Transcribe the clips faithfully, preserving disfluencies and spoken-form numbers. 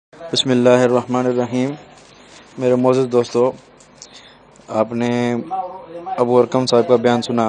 بسم اللہ الرحمن الرحیم۔ میرے معزز دوستو، آپ نے ابو ارقم صاحب کا بیان سنا۔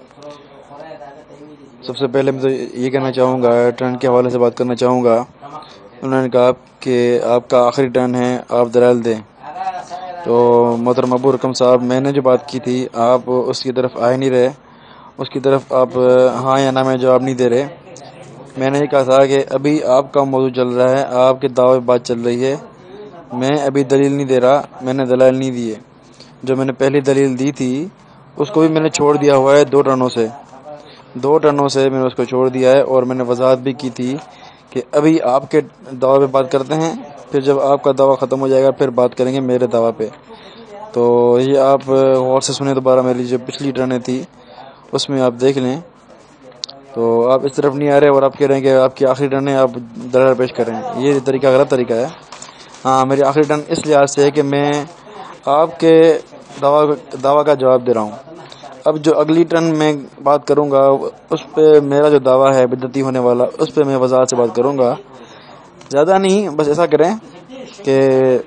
سب سے پہلے میں تو یہ کہنا چاہوں گا، ٹرن کے حوالے سے بات کرنا چاہوں گا۔ انہوں نے کہا کہ آپ کا آخری ٹرن ہے، آپ دلائل دیں۔ تو محترم ابو ارقم صاحب، میں نے جو بات کی تھی آپ اس کی طرف آئے نہیں رہے، اس کی طرف آپ ہاں یا نہ میں جواب نہیں دے رہے۔ میں نے یہ کہا تھا کہ ابھی آپ کا موضوع چل رہا ہے، آپ کے دعوے بات چل رہی ہے، میں ابھی دلیل نہیں دے رہا، میں نے دلائل نہیں دیے۔ جو میں نے پہلی دلیل دی تھی اس کو بھی میں نے چھوڑ دیا ہوا ہے، دو ٹرنوں سے دو ٹرنوں سے میں نے اس کو چھوڑ دیا ہے، اور میں نے وضاحت بھی کی تھی کہ ابھی آپ کے دعوے پہ بات کرتے ہیں، پھر جب آپ کا دعویٰ ختم ہو جائے گا پھر بات کریں گے میرے دعویٰ پہ۔ تو یہ آپ غور سے سنیں، دوبارہ میری جو پچھلی ٹرنیں تھی اس میں آپ دیکھ لیں۔ تو آپ اس طرف نہیں آ رہے اور آپ کہہ رہے ہیں کہ آپ کی آخری ٹرن ہے، آپ دلائل پیش کریں، یہ طریقہ غلط طریقہ ہے۔ ہاں، میری آخری ٹرن اس لحاظ سے ہے کہ میں آپ کے دعویٰ دعویٰ کا جواب دے رہا ہوں۔ اب جو اگلی ٹرن میں بات کروں گا اس پہ میرا جو دعویٰ ہے بدعتی ہونے والا، اس پہ میں وضاحت سے بات کروں گا۔ زیادہ نہیں، بس ایسا کریں کہ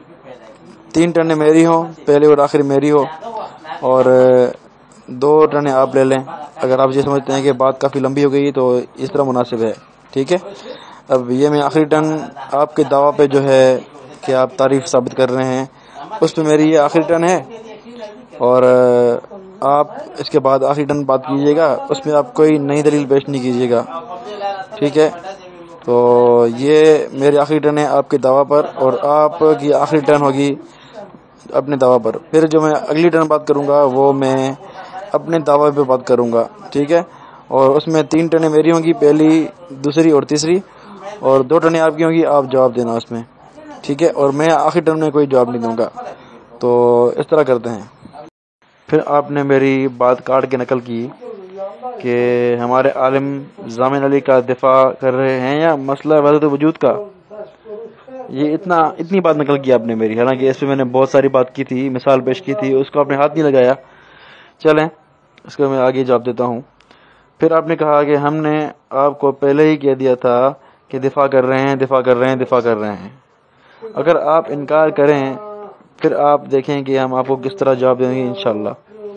تین ٹرنیں میری ہوں، پہلی اور آخری میری ہو، اور دو ٹرنیں آپ لے لیں۔ اگر آپ یہ سمجھتے ہیں کہ بات کافی لمبی ہو گئی تو اس طرح مناسب ہے، ٹھیک ہے۔ اب یہ میں آخری ٹرن آپ کے دعویٰ پہ جو ہے کہ آپ تعریف ثابت کر رہے ہیں، اس پہ میری یہ آخری ٹرن ہے، اور آپ اس کے بعد آخری ٹرن بات کیجیے گا، اس میں آپ کوئی نئی دلیل پیش نہیں کیجیے گا، ٹھیک ہے۔ تو یہ میری آخری ٹرن ہے آپ کے دعویٰ پر، اور آپ کی آخری ٹرن ہوگی اپنے دعویٰ پر۔ پھر جو میں اگلی ٹرن بات کروں گا وہ میں اپنے دعویٰ پہ بات کروں گا، ٹھیک ہے۔ اور اس میں تین ٹرنیں میری ہوں گی، پہلی، دوسری اور تیسری، اور دو ٹرنیں آپ کی ہوں گی، آپ جواب دینا اس میں، ٹھیک ہے۔ اور میں آخری ٹرن میں کوئی جواب نہیں دوں گا۔ تو اس طرح کرتے ہیں۔ پھر آپ نے میری بات کاٹ کے نقل کی کہ ہمارے عالم ضامن علی کا دفاع کر رہے ہیں یا مسئلہ وحدت وجود کا۔ یہ اتنا اتنی بات نقل کی آپ نے میری، حالانکہ اس پہ میں نے بہت ساری بات کی تھی، مثال پیش کی تھی، اس کو آپ نے ہاتھ نہیں لگایا۔ چلیں، اس کو میں آگے جواب دیتا ہوں۔ پھر آپ نے کہا کہ ہم نے آپ کو پہلے ہی کہہ دیا تھا کہ دفاع کر رہے ہیں دفاع کر رہے ہیں دفاع کر رہے ہیں۔ اگر آپ انکار کریں پھر آپ دیکھیں کہ ہم آپ کو کس طرح جواب دیں گے انشاءاللہ۔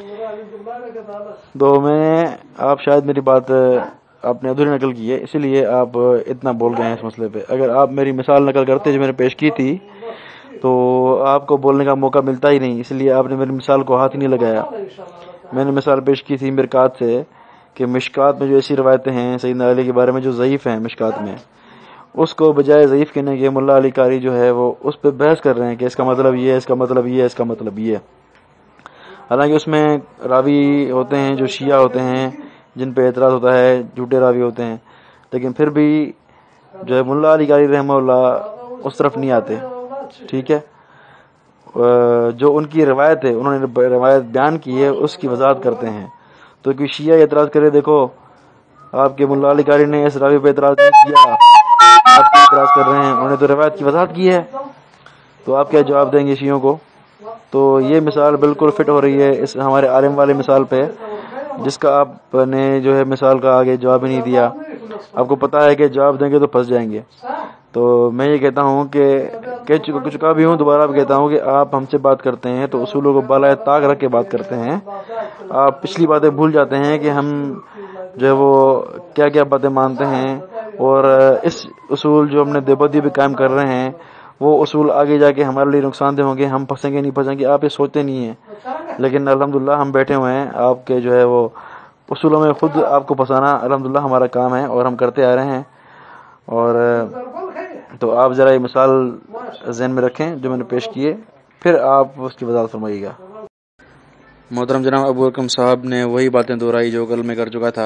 تو میں آپ شاید میری بات آپ نے ادھوری نقل کی ہے، اسی لیے آپ اتنا بول رہے ہیں اس مسئلے پہ۔ اگر آپ میری مثال نقل کرتے جو میں نے پیش کی تھی تو آپ کو بولنے کا موقع ملتا ہی نہیں، اس لیے آپ نے میری مثال کو ہاتھ ہی نہیں لگایا۔ میں نے مثال پیش کی تھی مرکات سے کہ مشکات میں جو ایسی روایتیں ہیں سیدنا علی کے بارے میں جو ضعیف ہیں مشکات میں، اس کو بجائے ضعیف کہنے کے ملا علی قاری جو ہے وہ اس پہ بحث کر رہے ہیں کہ اس کا مطلب یہ ہے، اس کا مطلب یہ ہے، اس کا مطلب یہ ہے۔ حالانکہ اس میں راوی ہوتے ہیں جو شیعہ ہوتے ہیں، جن پہ اعتراض ہوتا ہے، جھوٹے راوی ہوتے ہیں، لیکن پھر بھی جو ہے ملا علی قاری رحمہ اللہ اس طرف نہیں آتے، ٹھیک ہے۔ جو ان کی روایت ہے، انہوں نے روایت بیان کی ہے، اس کی وضاحت کرتے ہیں۔ تو کوئی شیعہ اعتراض کرے، دیکھو آپ کے ملا علی قاری نے اس راوی پہ اعتراض نہیں کیا، آپ کیا اعتراض کر رہے ہیں، انہوں نے تو روایت کی وضاحت کی ہے، تو آپ کیا جواب دیں گے شیعوں کو؟ تو یہ مثال بالکل فٹ ہو رہی ہے اس ہمارے عالم والے مثال پہ، جس کا آپ نے جو ہے مثال کا آگے جواب ہی نہیں دیا۔ آپ کو پتا ہے کہ جواب دیں گے تو پھنس جائیں گے۔ تو میں یہ کہتا ہوں کہ کہہ چکا بھی ہوں، دوبارہ بھی کہتا ہوں کہ آپ ہم سے بات کرتے ہیں تو اصولوں کو بالائے طاق رکھ کے بات کرتے ہیں۔ آپ پچھلی باتیں بھول جاتے ہیں کہ ہم جو ہے وہ کیا کیا باتیں مانتے ہیں، اور اس اصول جو ہم نے دیوبندی پہ قائم کر رہے ہیں وہ اصول آگے جا کے ہمارے لیے نقصان دہ ہوں گے، ہم پھنسیں گے نہیں پھنسیں گے، آپ یہ سوچتے نہیں ہیں۔ لیکن الحمدللہ ہم بیٹھے ہوئے ہیں آپ کے جو ہے وہ اصولوں میں خود آپ کو پھنسانا الحمدللہ ہمارا کام ہے، اور ہم کرتے آ رہے ہیں۔ اور تو آپ ذرا یہ مثال ذہن میں رکھیں جو میں نے پیش کیے، پھر آپ اس کی وضاحت فرمائیے گا۔ محترم جناب ابو ارقم صاحب نے وہی باتیں دہرائی جو کل میں کر چکا تھا،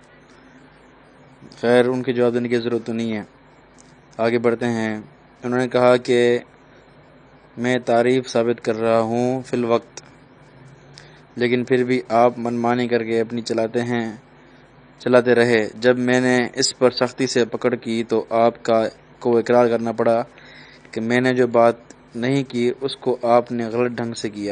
خیر ان کے جواب دینے کی ضرورت تو نہیں ہے، آگے بڑھتے ہیں۔ انہوں نے کہا کہ میں تعریف ثابت کر رہا ہوں فی الوقت، لیکن پھر بھی آپ منمانی کر کے اپنی چلاتے ہیں چلاتے رہے۔ جب میں نے اس پر سختی سے پکڑ کی تو آپ کا کو اقرار کرنا پڑا کہ میں نے جو بات نہیں کی اس کو آپ نے غلط ڈھنگ سے کیا۔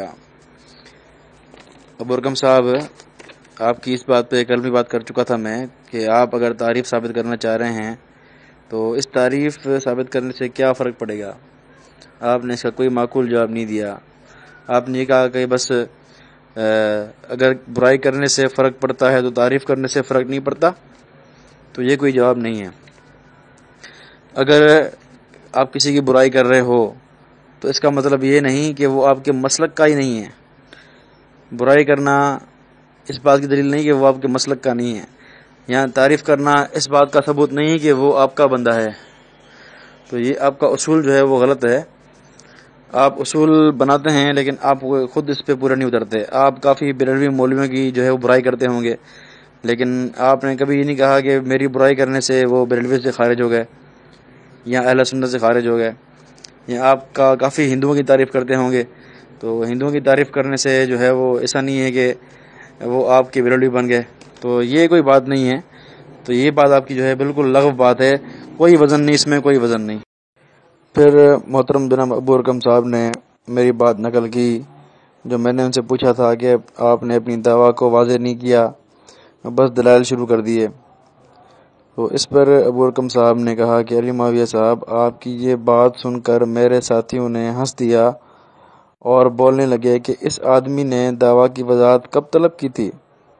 ابو ارقم صاحب، آپ کی اس بات پہ کل بھی بات کر چکا تھا میں کہ آپ اگر تعریف ثابت کرنا چاہ رہے ہیں تو اس تعریف ثابت کرنے سے کیا فرق پڑے گا؟ آپ نے اس کا کوئی معقول جواب نہیں دیا. آپ نے یہ کہا کہ بس اگر برائی کرنے سے فرق پڑتا ہے تو تعریف کرنے سے فرق نہیں پڑتا. تو یہ کوئی جواب نہیں ہے. اگر آپ کسی کی برائی کر رہے ہو تو اس کا مطلب یہ نہیں کہ وہ آپ کے مسلک کا ہی نہیں ہے. برائی کرنا اس بات کی دلیل نہیں کہ وہ آپ کے مسلک کا نہیں ہے. یہاں تعریف کرنا اس بات کا ثبوت نہیں کہ وہ آپ کا بندہ ہے. تو یہ آپ کا اصول جو ہے وہ غلط ہے. آپ اصول بناتے ہیں لیکن آپ خود اس پہ پورا نہیں اترتے. آپ کافی بریلوی مولویوں کی جو ہے وہ برائی کرتے ہوں گے، لیکن آپ نے کبھی یہ نہیں کہا کہ میری برائی کرنے سے وہ بریلوی سے خارج ہو گئے یا اہل سنت سے خارج ہو گئے. یا آپ کا کافی ہندوؤں کی تعریف کرتے ہوں گے، تو ہندوؤں کی تعریف کرنے سے جو ہے وہ ایسا نہیں ہے کہ وہ آپ کے بریلوی بن گئے. تو یہ کوئی بات نہیں ہے. تو یہ بات آپ کی جو ہے بالکل لغو بات ہے. کوئی وزن نہیں، اس میں کوئی وزن نہیں. پھر محترم جناب ابو ارکم صاحب نے میری بات نقل کی جو میں نے ان سے پوچھا تھا کہ آپ نے اپنی دعویٰ کو واضح نہیں کیا، بس دلائل شروع کر دیے. تو اس پر ابو ارکم صاحب نے کہا کہ علی معاویہ صاحب، آپ کی یہ بات سن کر میرے ساتھیوں نے ہنس دیا اور بولنے لگے کہ اس آدمی نے دعویٰ کی وضاحت کب طلب کی تھی،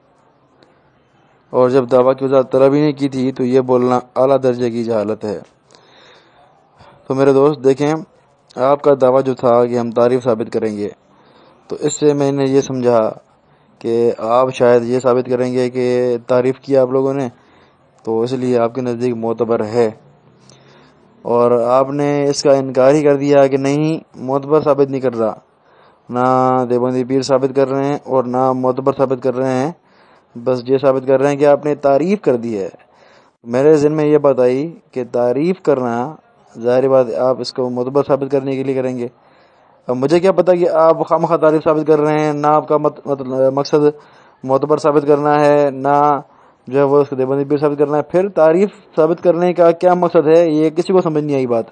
اور جب دعویٰ کی وضاحت طلب ہی نہیں کی تھی تو یہ بولنا اعلیٰ درجے کی جہالت ہے. تو میرے دوست دیکھیں، آپ کا دعویٰ جو تھا کہ ہم تعریف ثابت کریں گے، تو اس سے میں نے یہ سمجھا کہ آپ شاید یہ ثابت کریں گے کہ تعریف کیا آپ لوگوں نے، تو اس لیے آپ کے نزدیک معتبر ہے. اور آپ نے اس کا انکار ہی کر دیا کہ نہیں، معتبر ثابت نہیں کر رہا. نہ دیوبندی پیر ثابت کر رہے ہیں اور نہ معتبر ثابت کر رہے ہیں، بس یہ ثابت کر رہے ہیں کہ آپ نے تعریف کر دی ہے. میرے ذہن میں یہ بات آئی کہ تعریف کرنا ظاہر بات آپ اس کو معتبر ثابت کرنے کے لیے کریں گے. اب مجھے کیا پتا کہ آپ خواہ تعریف ثابت کر رہے ہیں، نہ آپ کا مقصد معتبر ثابت کرنا ہے، نہ جو ہے وہ اس کو دیوبندی پیر ثابت کرنا ہے. پھر تعریف ثابت کرنے کا کیا مقصد ہے، یہ کسی کو سمجھ نہیں آئی بات.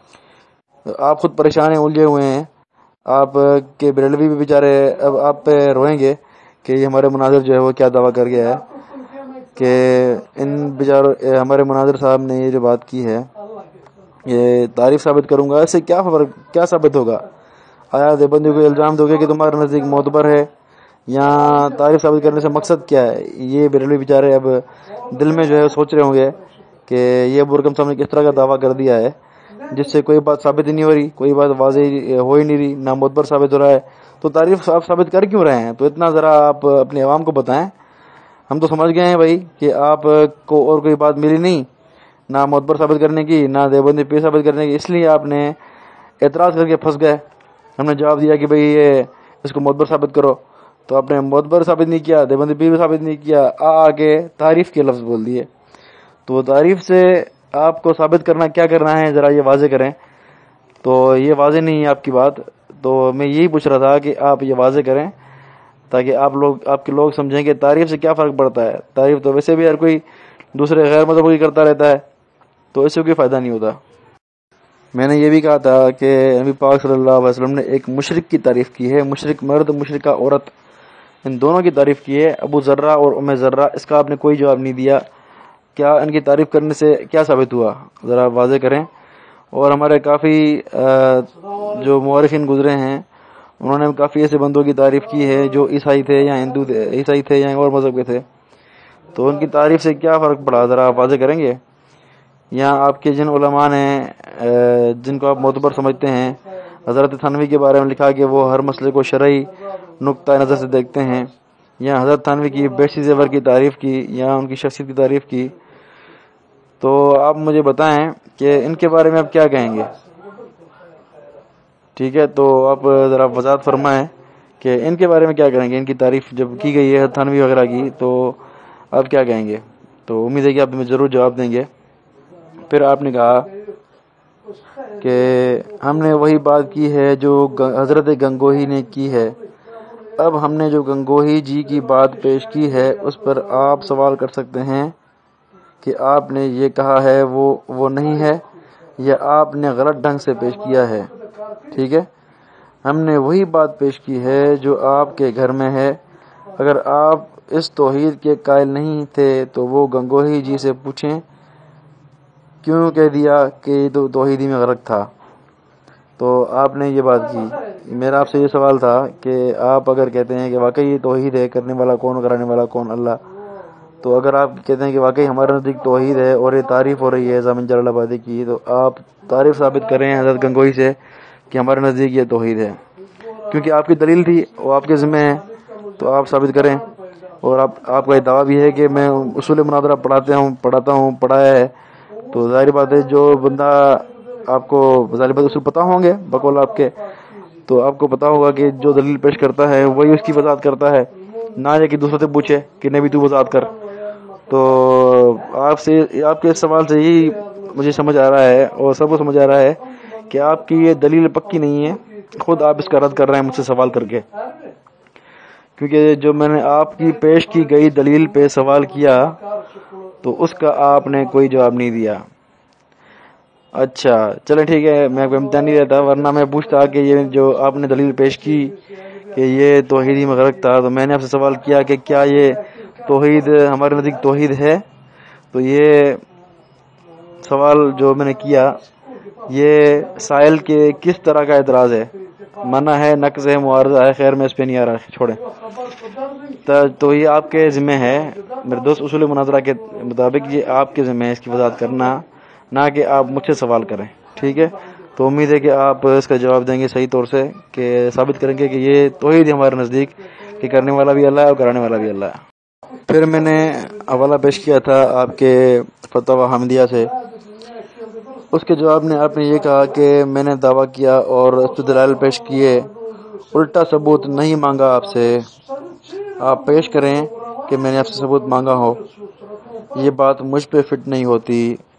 آپ خود پریشان ہیں، الجھے ہوئے ہیں. آپ کے بریلوی بھی بیچارے اب آپ پہ روئیں گے کہ یہ ہمارے مناظر جو ہے وہ کیا دعویٰ کر گیا ہے کہ ان بیچاروں ہمارے مناظر صاحب نے یہ جو بات کی ہے یہ تعریف ثابت کروں گا، اس سے کیا فرق کیا ثابت ہوگا؟ آیا دیوبندی کو الزام دو گے کہ تمہارے نزدیک معتبر ہے، یا تعریف ثابت کرنے سے مقصد کیا ہے؟ یہ بریلوی بیچارے اب دل میں جو ہے سوچ رہے ہوں گے کہ یہ ابو ارکم صاحب نے کس طرح کا دعویٰ کر دیا ہے جس سے کوئی بات ثابت ہی نہیں ہو رہی، کوئی بات واضح ہو ہی نہیں رہی، نہ معتبر ثابت ہو رہا ہے. تو تعریف آپ ثابت کر کیوں رہے ہیں؟ تو اتنا ذرا آپ اپنے عوام کو بتائیں. ہم تو سمجھ گئے ہیں بھائی کہ آپ کو اور کوئی بات ملی نہیں، نہ معتبر ثابت کرنے کی، نہ دیوبندی پیر ثابت کرنے کی، اس لیے آپ نے اعتراض کر کے پھنس گئے. ہم نے جواب دیا کہ بھئی یہ اس کو معتبر ثابت کرو، تو آپ نے معتبر ثابت نہیں کیا، دیوبندی پیر ثابت نہیں کیا، آ آگے تعریف کے لفظ بول دیے. تو تعریف سے آپ کو ثابت کرنا کیا کرنا ہے، ذرا یہ واضح کریں. تو یہ واضح نہیں ہے آپ کی بات، تو میں یہی پوچھ رہا تھا کہ آپ یہ واضح کریں تاکہ آپ لوگ آپ کے لوگ سمجھیں کہ تعریف سے کیا فرق پڑتا ہے. تعریف تو ویسے بھی ہر کوئی دوسرے غیر مذہب کی کرتا رہتا ہے، تو اس سے کوئی فائدہ نہیں ہوتا. میں نے یہ بھی کہا تھا کہ نبی پاک صلی اللہ علیہ وسلم نے ایک مشرک کی تعریف کی ہے، مشرک مرد مشرکہ عورت، ان دونوں کی تعریف کی ہے، ابو ذرہ اور ام ذرہ. اس کا آپ نے کوئی جواب نہیں دیا. کیا ان کی تعریف کرنے سے کیا ثابت ہوا، ذرا واضح کریں. اور ہمارے کافی جو مورخین گزرے ہیں انہوں نے کافی ایسے بندوں کی تعریف کی ہے جو عیسائی تھے یا ہندو تھے، عیسائی تھے یا اور مذہب کے تھے. تو ان کی تعریف سے کیا فرق پڑا، ذرا واضح کریں گے. یہاں آپ کے جن علماء نے جن کو آپ معتبر سمجھتے ہیں، حضرت تھانوی کے بارے میں لکھا کہ وہ ہر مسئلے کو شرعی نقطہ نظر سے دیکھتے ہیں، یا حضرت تھانوی کی بیشی زیور کی تعریف کی، یا ان کی شخصیت کی تعریف کی. تو آپ مجھے بتائیں کہ ان کے بارے میں آپ کیا کہیں گے. ٹھیک ہے، تو آپ ذرا وضاحت فرمائیں کہ ان کے بارے میں کیا کہیں گے. ان کی تعریف جب کی گئی ہے تھانوی وغیرہ کی، تو آپ کیا کہیں گے. تو امید ہے کہ آپ ہمیں ضرور جواب دیں گے. پھر آپ نے کہا کہ ہم نے وہی بات کی ہے جو حضرت گنگوہی نے کی ہے. اب ہم نے جو گنگوہی جی کی بات پیش کی ہے اس پر آپ سوال کر سکتے ہیں کہ آپ نے یہ کہا ہے وہ وہ نہیں ہے، یا آپ نے غلط ڈھنگ سے پیش کیا ہے. ٹھیک ہے، ہم نے وہی بات پیش کی ہے جو آپ کے گھر میں ہے. اگر آپ اس توحید کے قائل نہیں تھے تو وہ گنگوہی جی سے پوچھیں کیوں کہہ دیا کہ یہ تو توحیدی میں غلط تھا. تو آپ نے یہ بات کی. میرا آپ سے یہ سوال تھا کہ آپ اگر کہتے ہیں کہ واقعی توحید ہے، کرنے والا کون، کرانے والا کون، اللہ، تو اگر آپ کہتے ہیں کہ واقعی ہمارے نزدیک توحید ہے اور یہ تعریف ہو رہی ہے ضامن جلال آبادی کی، تو آپ تعریف ثابت کریں حضرت گنگوئی سے کہ ہمارے نزدیک یہ توحید ہے، کیونکہ آپ کی دلیل تھی وہ آپ کے ذمہ ہے، تو آپ ثابت کریں. اور آپ آپ کا یہ دعویٰ بھی ہے کہ میں اصول مناظرہ پڑھاتے ہوں پڑھاتا ہوں پڑھایا ہے، تو ظاہر بات ہے جو بندہ آپ کو ظاہر بات اصول پتہ ہوں گے بقول آپ کے، تو آپ کو پتا ہوگا کہ جو دلیل پیش کرتا ہے وہی اس کی وضاحت کرتا ہے، نہ یہ کہ دوسروں سے پوچھے کہ نبی تو وضاحت کر. تو آپ سے آپ کے سوال سے ہی مجھے سمجھ آ رہا ہے اور سب کو سمجھ آ رہا ہے کہ آپ کی یہ دلیل پکی نہیں ہے، خود آپ اس کا رد کر رہے ہیں مجھ سے سوال کر کے، کیونکہ جو میں نے آپ کی پیش کی گئی دلیل پہ سوال کیا تو اس کا آپ نے کوئی جواب نہیں دیا. اچھا چلیں ٹھیک ہے، میں کوئی امتحان نہیں دیتا، ورنہ میں پوچھتا کہ یہ جو آپ نے دلیل پیش کی کہ یہ توحیدی میں غرق تھا، تو میں نے آپ سے سوال کیا کہ کیا یہ توحید ہمارے نزدیک توحید ہے. تو یہ سوال جو میں نے کیا یہ سائل کے کس طرح کا اعتراض ہے، منع ہے، نقض ہے، معارضہ ہے، خیر میں اس پہ نہیں آ رہا، چھوڑیں. تو یہ آپ کے ذمہ ہے میرے دوست، اصول مناظرہ کے مطابق یہ آپ کے ذمہ ہے اس کی وضاحت کرنا، نہ کہ آپ مجھ سے سوال کریں. ٹھیک ہے، تو امید ہے کہ آپ اس کا جواب دیں گے صحیح طور سے، کہ ثابت کریں گے کہ یہ توحید ہے ہمارے نزدیک کہ کرنے والا بھی اللہ ہے اور کرانے والا بھی اللہ ہے. پھر میں نے حوالہ پیش کیا تھا آپ کے فتاوی حمدیہ سے، اس کے جواب میں آپ نے یہ کہا کہ میں نے دعویٰ کیا اور اس پہ دلائل پیش کیے، الٹا ثبوت نہیں مانگا آپ سے. آپ پیش کریں کہ میں نے آپ سے ثبوت مانگا ہو، یہ بات مجھ پہ فٹ نہیں ہوتی.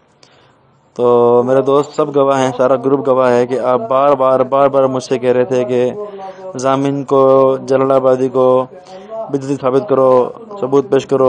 تو میرے دوست سب گواہ ہیں، سارا گروپ گواہ ہے کہ آپ بار بار بار بار مجھ سے کہہ رہے تھے کہ ضامن کو، جلال آبادی کو بدعتی ثابت کرو، ثبوت پیش کرو.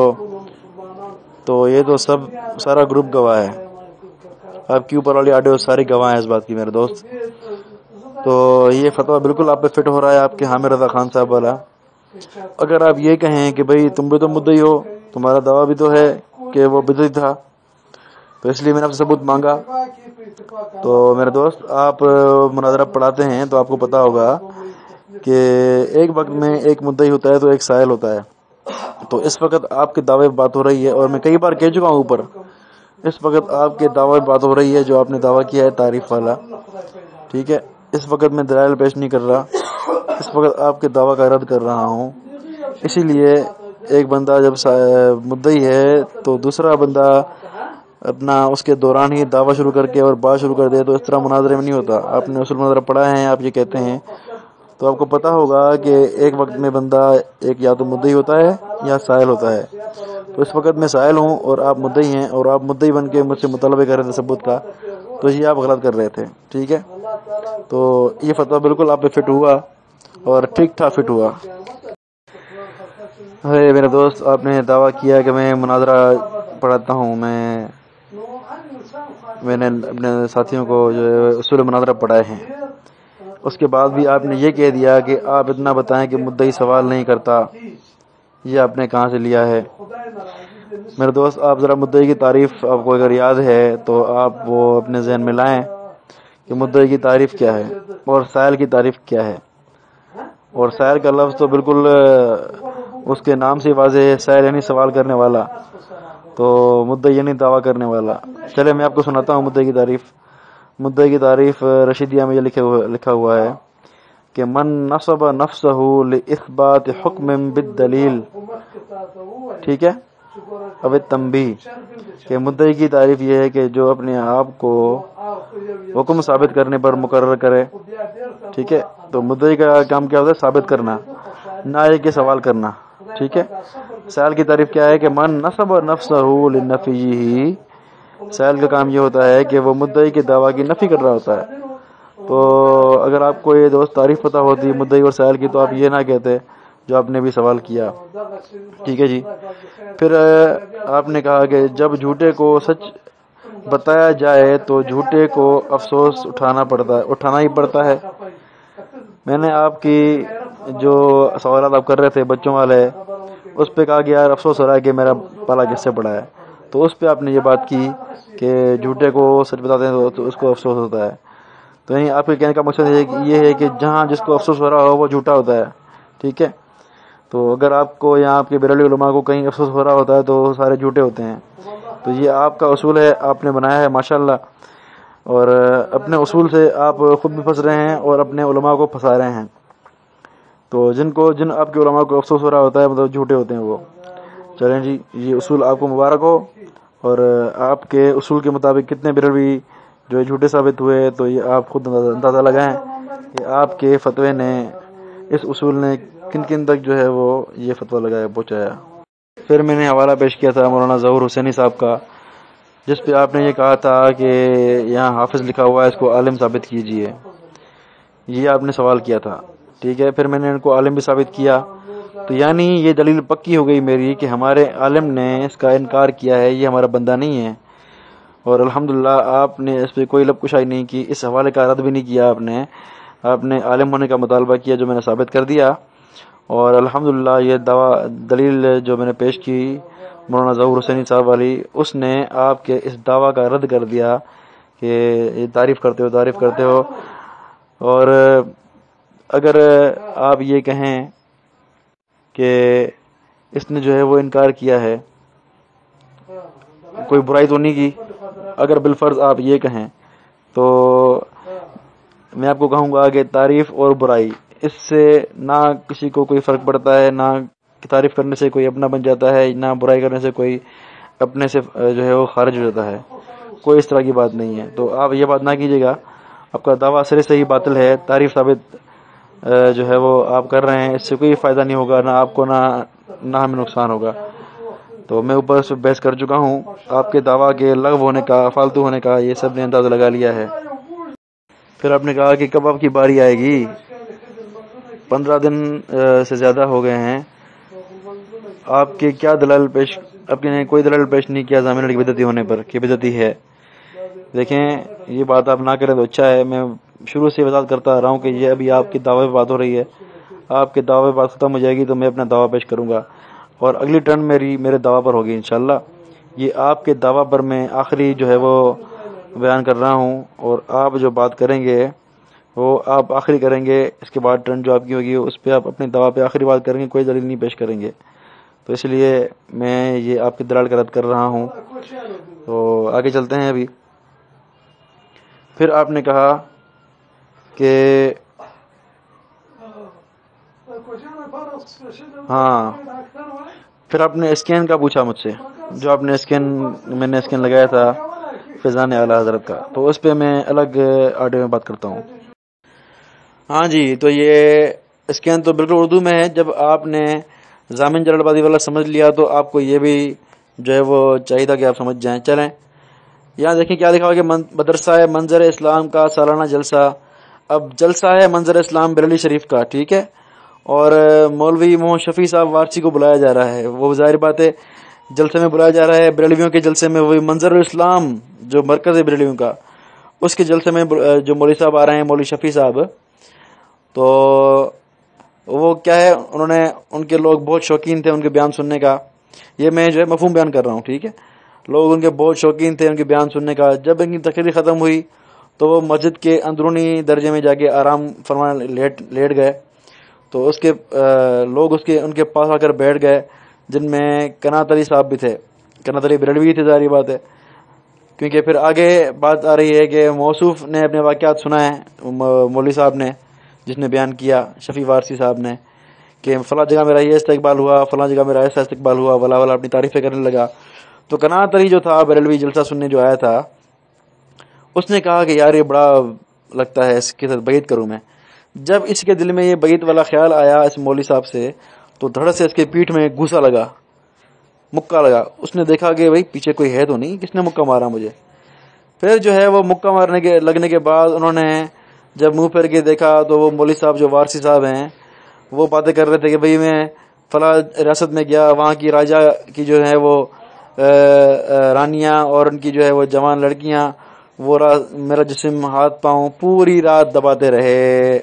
تو یہ تو سب سارا گروپ گواہ ہے، آپ کے اوپر والی آڈیو ساری گواہ ہیں اس بات کی میرے دوست. تو یہ فتویٰ بالکل آپ پہ فٹ ہو رہا ہے، آپ کے حامد رضا خان صاحب والا. اگر آپ یہ کہیں کہ بھئی تم بھی تو مدعی ہو، تمہارا دعویٰ بھی تو ہے کہ وہ بدعتی تھا، تو اس لیے میں نے آپ سے ثبوت مانگا. تو میرے دوست آپ مناظرہ پڑھاتے ہیں تو آپ کو پتا ہوگا کہ ایک وقت میں ایک مدعی ہوتا ہے تو ایک سائل ہوتا ہے. تو اس وقت آپ کے دعوے پہ بات ہو رہی ہے، اور میں کئی بار کہہ چکا ہوں اوپر، اس وقت آپ کے دعوے پہ بات ہو رہی ہے جو آپ نے دعویٰ کیا ہے تعریف والا. ٹھیک ہے، اس وقت میں دلائل پیش نہیں کر رہا، اس وقت آپ کے دعویٰ کا رد کر رہا ہوں. اسی لیے ایک بندہ جب مدعی ہے تو دوسرا بندہ اپنا اس کے دوران ہی دعویٰ شروع کر کے اور بات شروع کر دے تو اس طرح مناظرے میں نہیں ہوتا. آپ نے اصول مناظرہ پڑھا ہے، آپ یہ کہتے ہیں، تو آپ کو پتا ہوگا کہ ایک وقت میں بندہ ایک یا تو مدعی ہوتا ہے یا سائل ہوتا ہے. تو اس وقت میں سائل ہوں اور آپ مدعی ہیں، اور آپ مدعی بن کے مجھ سے مطالبہ کر رہے تھے ثبوت کا، تو یہ آپ غلط کر رہے تھے. ٹھیک ہے، تو یہ فتویٰ بالکل آپ پہ فٹ ہوا اور ٹھیک ٹھاک فٹ ہوا. ہے میرے دوست، آپ نے دعویٰ کیا کہ میں مناظرہ پڑھاتا ہوں، میں میں نے اپنے ساتھیوں کو جو اصول مناظرہ پڑھائے ہیں. اس کے بعد بھی آپ نے یہ کہہ دیا کہ آپ اتنا بتائیں کہ مدعی سوال نہیں کرتا. یہ آپ نے کہاں سے لیا ہے؟ میرے دوست آپ ذرا مدعی کی تعریف آپ کو اگر یاد ہے تو آپ وہ اپنے ذہن میں لائیں کہ مدعی کی تعریف کیا ہے اور سائل کی تعریف کیا ہے. اور سائل کا لفظ تو بالکل اس کے نام سے واضح ہے، سائل یعنی سوال کرنے والا، تو مدعی یعنی دعویٰ کرنے والا. چلے میں آپ کو سناتا ہوں مدعی کی تعریف. مدعی کی تعریف رشیدیہ میں یہ لکھا ہوا ہے کہ من نصب نفسہ لاثبات حکم بالدلیل. ٹھیک ہے، اب تنبیہ کہ مدعی کی تعریف یہ ہے کہ جو اپنے آپ کو حکم ثابت کرنے پر مقرر کرے. ٹھیک ہے، تو مدعی کا کام کیا ہوتا ہے؟ ثابت کرنا، نہ یہ کہ سوال کرنا. ٹھیک ہے، سائل کی تعریف کیا ہے کہ من نصب نفسہ لنفیہ. سائل کا کام یہ ہوتا ہے کہ وہ مدعی کے دعویٰ کی نفی کر رہا ہوتا ہے. تو اگر آپ کو یہ دوست تعریف پتہ ہوتی مدعی اور سائل کی تو آپ یہ نہ کہتے جو آپ نے بھی سوال کیا. ٹھیک ہے جی. پھر آپ نے کہا کہ جب جھوٹے کو سچ بتایا جائے تو جھوٹے کو افسوس اٹھانا پڑتا ہے اٹھانا ہی پڑتا ہے. میں نے آپ کی جو سوالات آپ کر رہے تھے بچوں والے، اس پہ کہا کہ یار افسوس ہو رہا ہے کہ میرا پالا کس سے پڑا ہے. تو اس پہ آپ نے یہ بات کی کہ جھوٹے کو سچ بتاتے ہیں تو اس کو افسوس ہوتا ہے. تو یعنی آپ کے کہنے کا مقصد یہ ہے کہ جہاں جس کو افسوس ہو رہا ہو وہ جھوٹا ہوتا ہے، ٹھیک ہے؟ تو اگر آپ کو یا آپ کے بریلوی علماء کو کہیں افسوس ہو رہا ہوتا ہے تو وہ سارے جھوٹے ہوتے ہیں. تو یہ آپ کا اصول ہے، آپ نے بنایا ہے ماشاءاللہ، اور اپنے اصول سے آپ خود بھی پھنس رہے ہیں اور اپنے علماء کو پھنسا رہے ہیں. تو جن کو جن آپ کے علماء کو افسوس ہو رہا ہوتا ہے مطلب جھوٹے ہوتے ہیں وہ. چلیں جی، یہ اصول آپ کو مبارک ہو، اور آپ کے اصول کے مطابق کتنے بریلوی جو جھوٹے ثابت ہوئے تو یہ آپ خود اندازہ لگائیں کہ آپ کے فتوے نے، اس اصول نے کن کن تک جو ہے وہ یہ فتویٰ لگایا پہنچایا. پھر میں نے حوالہ پیش کیا تھا مولانا ظہور حسینی صاحب کا، جس پہ آپ نے یہ کہا تھا کہ یہاں حافظ لکھا ہوا ہے، اس کو عالم ثابت کیجئے. یہ آپ نے سوال کیا تھا، ٹھیک ہے؟ پھر میں نے ان کو عالم بھی ثابت کیا. تو یعنی یہ دلیل پکی ہو گئی میری کہ ہمارے عالم نے اس کا انکار کیا ہے، یہ ہمارا بندہ نہیں ہے. اور الحمدللہ آپ نے اس پہ کوئی لب کشائی نہیں کی، اس حوالے کا رد بھی نہیں کیا. آپ نے آپ نے عالم ہونے کا مطالبہ کیا جو میں نے ثابت کر دیا. اور الحمدللہ یہ دعویٰ دلیل جو میں نے پیش کی مولانا ظہور حسینی صاحب والی، اس نے آپ کے اس دعویٰ کا رد کر دیا کہ یہ تعریف کرتے ہو تعریف کرتے ہو. اور اگر آپ یہ کہیں کہ اس نے جو ہے وہ انکار کیا ہے، کوئی برائی تو نہیں کی، اگر بالفرض آپ یہ کہیں تو میں آپ کو کہوں گا کہ تعریف اور برائی، اس سے نہ کسی کو کوئی فرق پڑتا ہے، نہ تعریف کرنے سے کوئی اپنا بن جاتا ہے، نہ برائی کرنے سے کوئی اپنے سے جو ہے وہ خارج ہو جاتا ہے. کوئی اس طرح کی بات نہیں ہے. تو آپ یہ بات نہ کیجیے گا، آپ کا دعویٰ سرے سے ہی باطل ہے. تعریف ثابت جو ہے وہ آپ کر رہے ہیں، اس سے کوئی فائدہ نہیں ہوگا، نہ آپ کو نہ نہ ہمیں نقصان ہوگا. تو میں اوپر سے بحث کر چکا ہوں. آپ کے دعویٰ کے لغو ہونے کا، فالتو ہونے کا یہ سب نے اندازہ لگا لیا ہے. پھر آپ نے کہا کہ کب آپ کی باری آئے گی؟ پندرہ دن سے زیادہ ہو گئے ہیں. آپ کے کیا دلائل پیش، آپ نے کوئی دلائل پیش نہیں کیا ضامن کی بدعتی ہونے پر کہ بدعتی ہے. دیکھیں، یہ بات آپ نہ کریں تو اچھا ہے. میں شروع سے وضاحت کرتا رہا ہوں کہ یہ ابھی آپ کی دعوے پہ بات ہو رہی ہے. آپ کے دعوے پہ بات ختم ہو جائے گی تو میں اپنا دعویٰ پیش کروں گا، اور اگلی ٹرن میری میرے دعویٰ پر ہوگی انشاءاللہ. یہ آپ کے دعویٰ پر میں آخری جو ہے وہ بیان کر رہا ہوں، اور آپ جو بات کریں گے وہ آپ آخری کریں گے. اس کے بعد ٹرن جو آپ کی ہوگی اس پہ آپ اپنے دعویٰ پہ آخری بات کریں گے، کوئی دلیل نہیں پیش کریں گے. تو اس لیے میں یہ آپ کی دلال کا رد کر رہا ہوں. تو آگے چلتے ہیں. ابھی پھر آپ نے کہا کہ ہاں پھر آپ نے اسکین کا پوچھا مجھ سے، جو آپ نے اسکین میں نے اسکین لگایا تھا فیضان اعلیٰ حضرت کا، تو اس پہ میں الگ آڈیو میں بات کرتا ہوں. ہاں جی، تو یہ اسکین تو بالکل اردو میں ہے. جب آپ نے ضامن جلال آبادی والا سمجھ لیا تو آپ کو یہ بھی جو ہے وہ چاہیے تھا کہ آپ سمجھ جائیں. چلیں یہاں دیکھیں کیا لکھا ہوا کہ مدرسہ منظر اسلام کا سالانہ جلسہ. اب جلسہ ہے منظر اسلام بریلی شریف کا، ٹھیک ہے، اور مولوی محمد شفیع صاحب وارسی کو بلایا جا رہا ہے. وہ ظاہر بات ہے جلسے میں بلایا جا رہا ہے بریلویوں کے جلسے میں، وہی منظر اسلام جو مرکز ہے بریلویوں کا، اس کے جلسے میں جو مولوی صاحب آ رہے ہیں، مولوی شفیع صاحب. تو وہ کیا ہے، انہوں نے ان کے لوگ بہت شوقین تھے ان کے بیان سننے کا. یہ میں جو ہے مفہوم بیان کر رہا ہوں، ٹھیک ہے. لوگ ان کے بہت شوقین تھے ان کے بیان سننے کا. جب ان کی تقریر ختم ہوئی تو وہ مسجد کے اندرونی درجے میں جا کے آرام فرمانے لیٹ لیٹ گئے. تو اس کے لوگ اس کے ان کے پاس آ کر بیٹھ گئے، جن میں قنات علی صاحب بھی تھے. قنات علی بریلوی تھے، ظاہری بات ہے، کیونکہ پھر آگے بات آ رہی ہے کہ موصوف نے اپنے واقعات سنائے مولوی صاحب نے، جس نے بیان کیا شفیع وارسی صاحب نے، کہ فلاں جگہ میرا یہ استقبال ہوا، فلاں جگہ میرا ایسا استقبال ہوا، ولا ولا اپنی تعریفیں کرنے لگا. تو قنات علی جو تھا بریلوی جلسہ سننے جو آیا تھا، اس نے کہا کہ یار یہ بڑا لگتا ہے، اس کے ساتھ بیعت کروں میں. جب اس کے دل میں یہ بیعت والا خیال آیا اس مولوی صاحب سے، تو دھڑ سے اس کے پیٹھ میں گھوسا لگا، مکہ لگا. اس نے دیکھا کہ بھئی پیچھے کوئی ہے تو نہیں، کس نے مکہ مارا مجھے. پھر جو ہے وہ مکہ مارنے کے لگنے کے بعد انہوں نے جب منہ پھیر کے دیکھا تو وہ مولوی صاحب جو وارسی صاحب ہیں وہ باتیں کر رہے تھے کہ بھئی میں فلاں ریاست میں گیا، وہاں کی راجہ کی جو ہے وہ رانیاں اور ان کی جو ہے وہ جوان لڑکیاں، وہ میرا جسم ہاتھ پاؤں پوری رات دباتے رہے.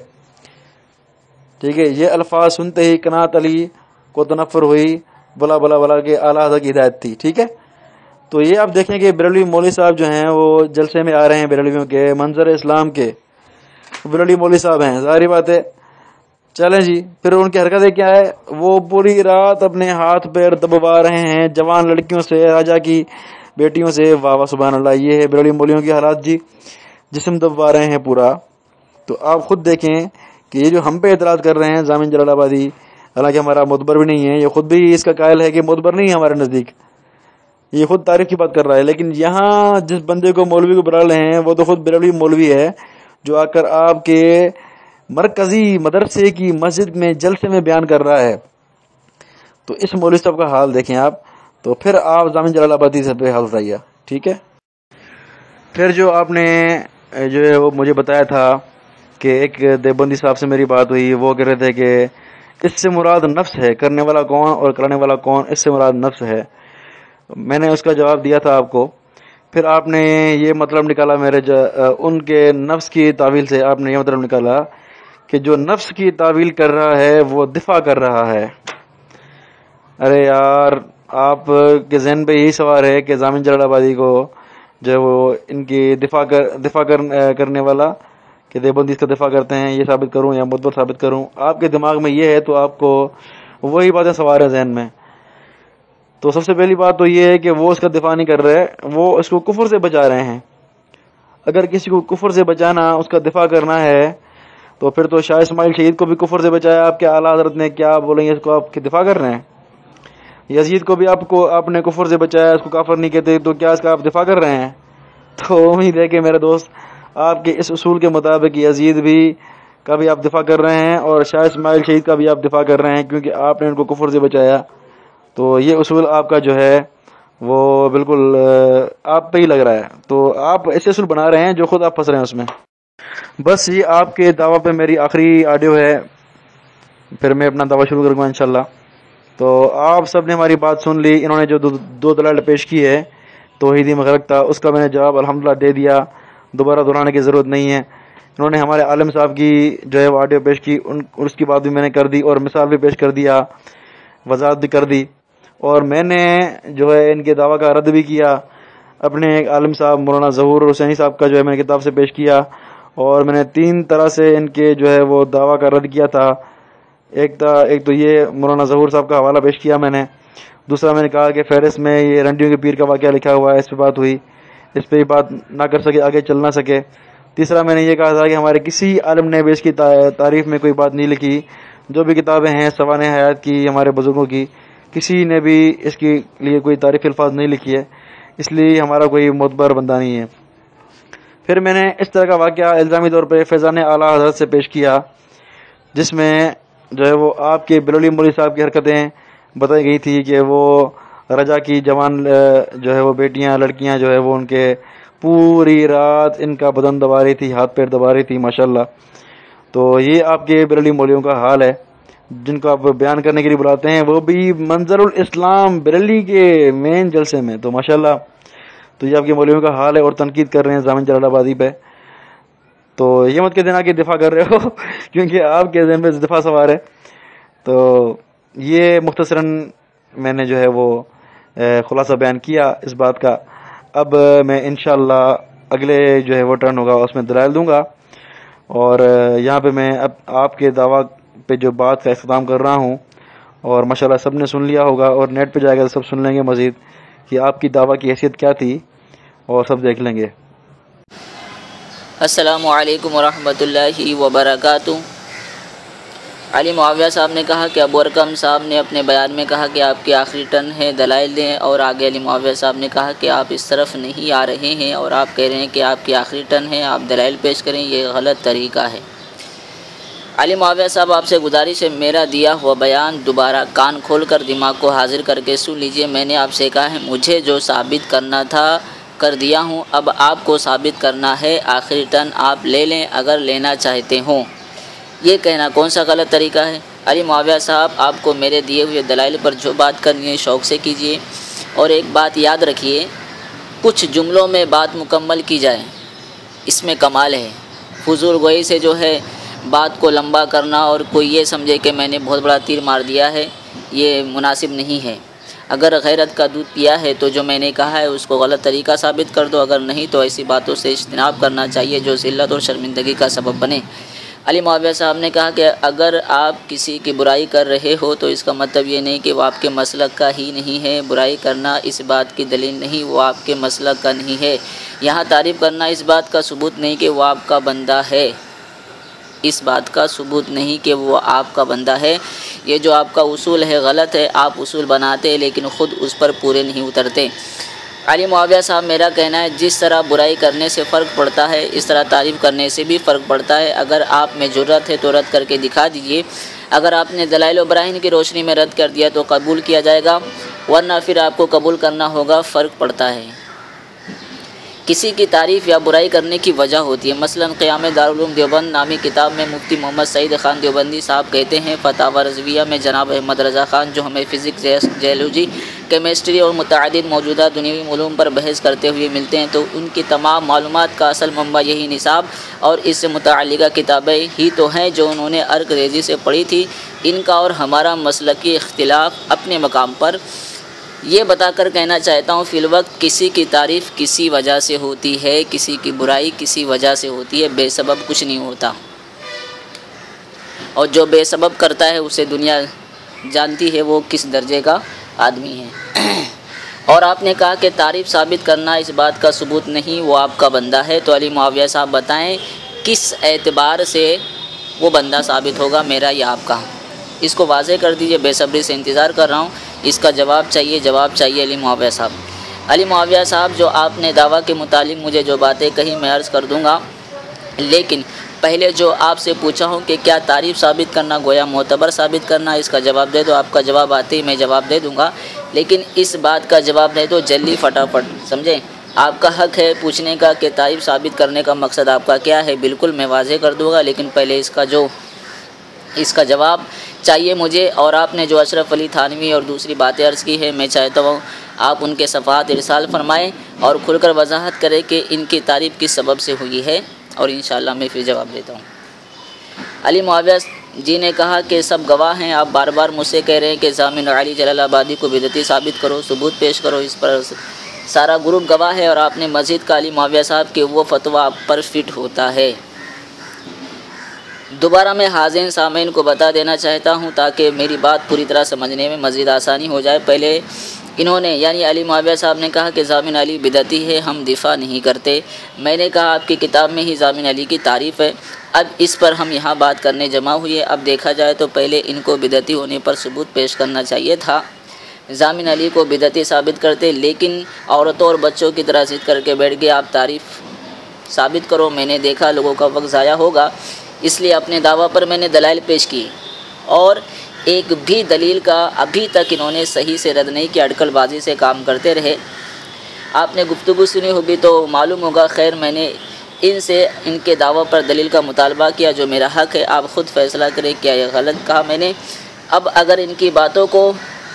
ٹھیک ہے، یہ الفاظ سنتے ہی قنات علی کو تنفر ہوئی، بلا بلا بلا کے اعلیٰ حضرت کی ہدایت تھی. ٹھیک ہے، تو یہ آپ دیکھیں کہ بریلوی مولوی صاحب جو ہیں وہ جلسے میں آ رہے ہیں بریلویوں کے منظر اسلام کے، برولی مولوی صاحب ہیں، ظاہری بات ہے۔ چلیں جی، پھر ان کی حرکتیں کیا ہے، وہ پوری رات اپنے ہاتھ پیر دبوا رہے ہیں جوان لڑکیوں سے، راجا کی بیٹیوں سے۔ واہ واہ سبحان اللہ، یہ ہے برولی مولیوں کی حالات جی، جسم دبوا رہے ہیں پورا۔ تو آپ خود دیکھیں کہ یہ جو ہم پہ اعتراض کر رہے ہیں ضامن جلال آبادی، حالانکہ ہمارا معتبر بھی نہیں ہے، یہ خود بھی اس کا قائل ہے کہ معتبر نہیں ہے ہمارے نزدیک، یہ خود تعریف کی بات کر رہا ہے، لیکن یہاں جس بندے کو مولوی کو بلا رہے ہیں وہ تو خود بریلوی مولوی ہے، جو آ کر آپ کے مرکزی مدرسے کی مسجد میں جلسے میں بیان کر رہا ہے۔ تو اس مولوی صاحب کا حال دیکھیں آپ، تو پھر آپ ضامن جلال آبادی سے پہ حال اٹھائیے، ٹھیک ہے۔ پھر جو آپ نے جو ہے وہ مجھے بتایا تھا کہ ایک دیوبندی صاحب سے میری بات ہوئی، وہ کہہ رہے تھے کہ اس سے مراد نفس ہے، کرنے والا کون اور کرانے والا کون، اس سے مراد نفس ہے۔ میں نے اس کا جواب دیا تھا آپ کو۔ پھر آپ نے یہ مطلب نکالا میرے ان کے نفس کی تعویل سے، آپ نے یہ مطلب نکالا کہ جو نفس کی تعویل کر رہا ہے وہ دفاع کر رہا ہے۔ ارے یار، آپ کے ذہن پہ یہی سوال ہے کہ ضامن جلال آبادی کو جو وہ ان کی دفاع کر دفاع کر کرنے والا کہ دیوبندی اس کا دفاع کرتے ہیں، یہ ثابت کروں یا معتبر ثابت کروں؟ آپ کے دماغ میں یہ ہے تو آپ کو وہی باتیں سوار ہیں ذہن میں۔ تو سب سے پہلی بات تو یہ ہے کہ وہ اس کا دفاع نہیں کر رہے، وہ اس کو کفر سے بچا رہے ہیں۔ اگر کسی کو کفر سے بچانا، اس کا دفاع کرنا ہے، تو پھر تو شاہ اسماعیل شہید کو بھی کفر سے بچایا آپ کے اعلیٰ حضرت نے، کیا بولیں گے اس کو آپ کے دفاع کر رہے ہیں؟ یزید کو بھی آپ کو آپ نے کفر سے بچایا، اس کو کافر نہیں کہتے، تو کیا اس کا آپ دفاع کر رہے ہیں؟ تو امید ہے کہ میرے دوست آپ کے اس اصول کے مطابق یزید بھی کا بھی آپ دفاع کر رہے ہیں اور شاہ اسماعیل شہید کا بھی آپ دفاع کر رہے ہیں، کیونکہ آپ نے ان کو کفر سے بچایا۔ تو یہ اصول آپ کا جو ہے وہ بالکل آپ پہ ہی لگ رہا ہے، تو آپ ایسے اصول بنا رہے ہیں جو خود آپ پھنس رہے ہیں اس میں۔ بس یہ آپ کے دعویٰ پہ میری آخری آڈیو ہے، پھر میں اپنا دعویٰ شروع کروں گا انشاءاللہ۔ تو آپ سب نے ہماری بات سن لی، انہوں نے جو دو دلائل پیش کی ہے توحیدی مغرقتا، اس کا میں نے جواب الحمدللہ دے دیا، دوبارہ دہرانے کی ضرورت نہیں ہے۔ انہوں نے ہمارے عالم صاحب کی جو ہے وہ آڈیو پیش کی، ان اس کی بات بھی میں نے کر دی اور مثال بھی پیش کر دیا، وضاحت بھی کر دی، اور میں نے جو ہے ان کے دعویٰ کا رد بھی کیا۔ اپنے ایک عالم صاحب مولانا ظہور حسینی صاحب کا جو ہے میں نے کتاب سے پیش کیا، اور میں نے تین طرح سے ان کے جو ہے وہ دعویٰ کا رد کیا تھا۔ ایک تھا ایک تو یہ مولانا ظہور صاحب کا حوالہ پیش کیا میں نے، دوسرا میں نے کہا کہ فہرست میں یہ رنڈیوں کے پیر کا واقعہ لکھا ہوا ہے، اس پہ بات ہوئی، اس پہ بات نہ کر سکے، آگے چل نہ سکے۔ تیسرا میں نے یہ کہا تھا کہ ہمارے کسی عالم نے بھی اس کی تعریف میں کوئی بات نہیں لکھی، جو بھی کتابیں ہیں سوانح حیات کی ہمارے بزرگوں کی، کسی نے بھی اس کے لیے کوئی تعریف الفاظ نہیں لکھی ہے، اس لیے ہمارا کوئی معتبر بندہ نہیں ہے۔ پھر میں نے اس طرح کا واقعہ الزامی طور پہ فیضان اعلیٰ حضرت سے پیش کیا، جس میں جو ہے وہ آپ کے بریلوی مولوی صاحب کی حرکتیں بتائی گئی تھی کہ وہ رجا کی جوان جو ہے وہ بیٹیاں لڑکیاں جو ہے وہ ان کے پوری رات ان کا بدن دبا رہی تھی، ہاتھ پیر دبا رہی تھی ماشاءاللہ۔ تو یہ آپ کے بریلوی مولویوں کا حال ہے، جن کو آپ بیان کرنے کے لیے بلاتے ہیں، وہ بھی منظر الاسلام بریلی کے مین جلسے میں، تو ماشاءاللہ تو یہ آپ کے مولویوں کا حال ہے، اور تنقید کر رہے ہیں ضامن جلال آبادی پہ۔ تو یہ مت کہہ دینا کہ دفاع کر رہے ہو کیونکہ آپ کے ذہن میں دفاع سوار ہے۔ تو یہ مختصراً میں نے جو ہے وہ خلاصہ بیان کیا اس بات کا۔ اب میں انشاءاللہ اگلے جو ہے وہ ٹرن ہوگا اس میں دلائل دوں گا، اور یہاں پہ میں اب آپ کے دعویٰ پہ جو بات کا اختتام کر رہا ہوں، اور ماشاءاللہ سب نے سن لیا ہوگا، اور نیٹ پہ جائے گا تو سب سن لیں گے مزید کہ آپ کی دعویٰ کی حیثیت کیا تھی، اور سب دیکھ لیں گے۔ السلام علیکم ورحمۃ اللہ وبرکاتہ۔ علی معاویہ صاحب نے کہا کہ ابو ارقم صاحب نے اپنے بیان میں کہا کہ آپ کی آخری ٹرن ہے، دلائل دیں، اور آگے علی معاویہ صاحب نے کہا کہ آپ اس طرف نہیں آ رہے ہیں اور آپ کہہ رہے ہیں کہ آپ کی آخری ٹرن ہے، آپ دلائل پیش کریں، یہ غلط طریقہ ہے۔ علی معاویہ صاحب آپ سے گزارش ہے، میرا دیا ہوا بیان دوبارہ کان کھول کر دماغ کو حاضر کر کے سن لیجئے۔ میں نے آپ سے کہا ہے مجھے جو ثابت کرنا تھا کر دیا ہوں، اب آپ کو ثابت کرنا ہے، آخری ٹرن آپ لے لیں اگر لینا چاہتے ہوں۔ یہ کہنا کون سا غلط طریقہ ہے؟ علی معاویہ صاحب آپ کو میرے دیے ہوئے دلائل پر جو بات کرنی ہے شوق سے کیجیے، اور ایک بات یاد رکھیے، کچھ جملوں میں بات مکمل کی جائے، اس میں کمال ہے۔ فضول گوئی سے جو ہے بات کو لمبا کرنا اور کوئی یہ سمجھے کہ میں نے بہت بڑا تیر مار دیا ہے، یہ مناسب نہیں ہے۔ اگر غیرت کا دودھ پیا ہے تو جو میں نے کہا ہے اس کو غلط طریقہ ثابت کر دو، اگر نہیں تو ایسی باتوں سے اجتناب کرنا چاہیے جو ذلت اور شرمندگی کا سبب بنے۔ علی معاویہ صاحب نے کہا کہ اگر آپ کسی کی برائی کر رہے ہو تو اس کا مطلب یہ نہیں کہ وہ آپ کے مسلک کا ہی نہیں ہے، برائی کرنا اس بات کی دلیل نہیں وہ آپ کے مسلک کا نہیں ہے، یہاں تعریف کرنا اس بات کا ثبوت نہیں کہ وہ آپ کا بندہ ہے، اس بات کا ثبوت نہیں کہ وہ آپ کا بندہ ہے۔ یہ جو آپ کا اصول ہے غلط ہے، آپ اصول بناتے لیکن خود اس پر پورے نہیں اترتے۔ علی معاویہ صاحب میرا کہنا ہے جس طرح برائی کرنے سے فرق پڑتا ہے اس طرح تعریف کرنے سے بھی فرق پڑتا ہے، اگر آپ میں جرأت ہے تو رد کر کے دکھا دیجیے، اگر آپ نے دلائل و براہین کی روشنی میں رد کر دیا تو قبول کیا جائے گا، ورنہ پھر آپ کو قبول کرنا ہوگا۔ فرق پڑتا ہے، کسی کی تعریف یا برائی کرنے کی وجہ ہوتی ہے۔ مثلا قیام دارالعلوم دیوبند نامی کتاب میں مفتی محمد سعید خان دیوبندی صاحب کہتے ہیں، فتاوی رضویہ میں جناب احمد رضا خان جو ہمیں فزکس، جیولوجی، کیمسٹری اور متعدد موجودہ دنیوی علوم پر بحث کرتے ہوئے ملتے ہیں، تو ان کی تمام معلومات کا اصل منبع یہی نصاب اور اس سے متعلقہ کتابیں ہی تو ہیں جو انہوں نے ارک ریزی سے پڑھی تھی۔ ان کا اور ہمارا مسلکی اختلاف اپنے مقام پر یہ بتا کر کہنا چاہتا ہوں، فی الوقت کسی کی تعریف کسی وجہ سے ہوتی ہے، کسی کی برائی کسی وجہ سے ہوتی ہے، بے سبب کچھ نہیں ہوتا، اور جو بے سبب کرتا ہے اسے دنیا جانتی ہے وہ کس درجے کا آدمی ہے۔ اور آپ نے کہا کہ تعریف ثابت کرنا اس بات کا ثبوت نہیں وہ آپ کا بندہ ہے، تو علی معاویہ صاحب بتائیں کس اعتبار سے وہ بندہ ثابت ہوگا، میرا یا آپ کا؟ اس کو واضح کر دیجئے، بے صبری سے انتظار کر رہا ہوں، اس کا جواب چاہیے، جواب چاہیے علی معاویہ صاحب۔ علی معاویہ صاحب جو آپ نے دعویٰ کے متعلق مجھے جو باتیں کہیں میں عرض کر دوں گا، لیکن پہلے جو آپ سے پوچھا ہوں کہ کیا تعریف ثابت کرنا گویا معتبر ثابت کرنا، اس کا جواب دے دو، آپ کا جواب آتے ہی میں جواب دے دوں گا، لیکن اس بات کا جواب دے دو جلدی فٹافٹ، سمجھیں؟ آپ کا حق ہے پوچھنے کا کہ تعریف ثابت کرنے کا مقصد آپ کا کیا ہے، بالکل میں واضح کر دوں گا، لیکن پہلے اس کا جو اس کا جواب چاہیے مجھے۔ اور آپ نے جو اشرف علی تھانوی اور دوسری باتیں عرض کی ہے، میں چاہتا ہوں آپ ان کے صفحات ارسال فرمائیں اور کھل کر وضاحت کریں کہ ان کی تعریف کس سبب سے ہوئی ہے، اور انشاءاللہ میں پھر جواب دیتا ہوں۔ علی معاویہ جی نے کہا کہ سب گواہ ہیں، آپ بار بار مجھ سے کہہ رہے ہیں کہ ضامن علی جلال آبادی کو بدعتی ثابت کرو، ثبوت پیش کرو، اس پر سارا گروپ گواہ ہے، اور آپ نے مزید کہا علی معاویہ صاحب کہ وہ فتویٰ آپ پر فٹ ہوتا ہے۔ دوبارہ میں حاضرین سامعین کو بتا دینا چاہتا ہوں تاکہ میری بات پوری طرح سمجھنے میں مزید آسانی ہو جائے۔ پہلے انہوں نے یعنی علی معاویہ صاحب نے کہا کہ ضامن علی بدعتی ہے، ہم دفاع نہیں کرتے، میں نے کہا آپ کی کتاب میں ہی ضامن علی کی تعریف ہے، اب اس پر ہم یہاں بات کرنے جمع ہوئے۔ اب دیکھا جائے تو پہلے ان کو بدعتی ہونے پر ثبوت پیش کرنا چاہیے تھا، ضامن علی کو بدعتی ثابت کرتے، لیکن عورتوں اور بچوں کی طرح ضد کر کے بیٹھ گئے آپ تعریف ثابت کرو۔ میں نے دیکھا لوگوں کا وقت ضائع ہوگا، اس لیے اپنے دعویٰ پر میں نے دلائل پیش کی، اور ایک بھی دلیل کا ابھی تک انہوں نے صحیح سے رد نہیں کیا، اٹکل بازی سے کام کرتے رہے۔ آپ نے گفتگو سنی ہوگی تو معلوم ہوگا، خیر میں نے ان سے ان کے دعویٰ پر دلیل کا مطالبہ کیا جو میرا حق ہے، آپ خود فیصلہ کریں کیا یہ غلط کہا میں نے۔ اب اگر ان کی باتوں کو